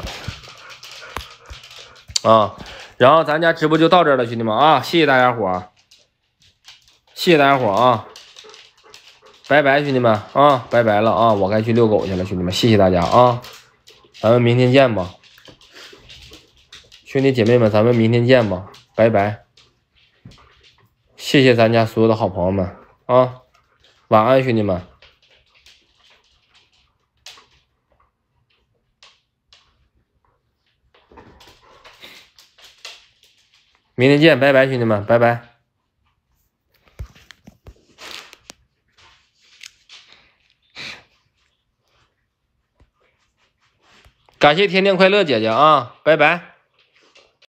啊。然后咱家直播就到这儿了，兄弟们啊！谢谢大家伙，谢谢大家伙啊！拜拜，兄弟们啊！拜拜了啊！我该去遛狗去了，兄弟们，谢谢大家啊！咱们明天见吧，兄弟姐妹们，咱们明天见吧，拜拜！谢谢咱家所有的好朋友们啊！晚安，兄弟们。明天见，拜拜，兄弟们，拜拜。感谢天天快乐姐姐啊，拜拜。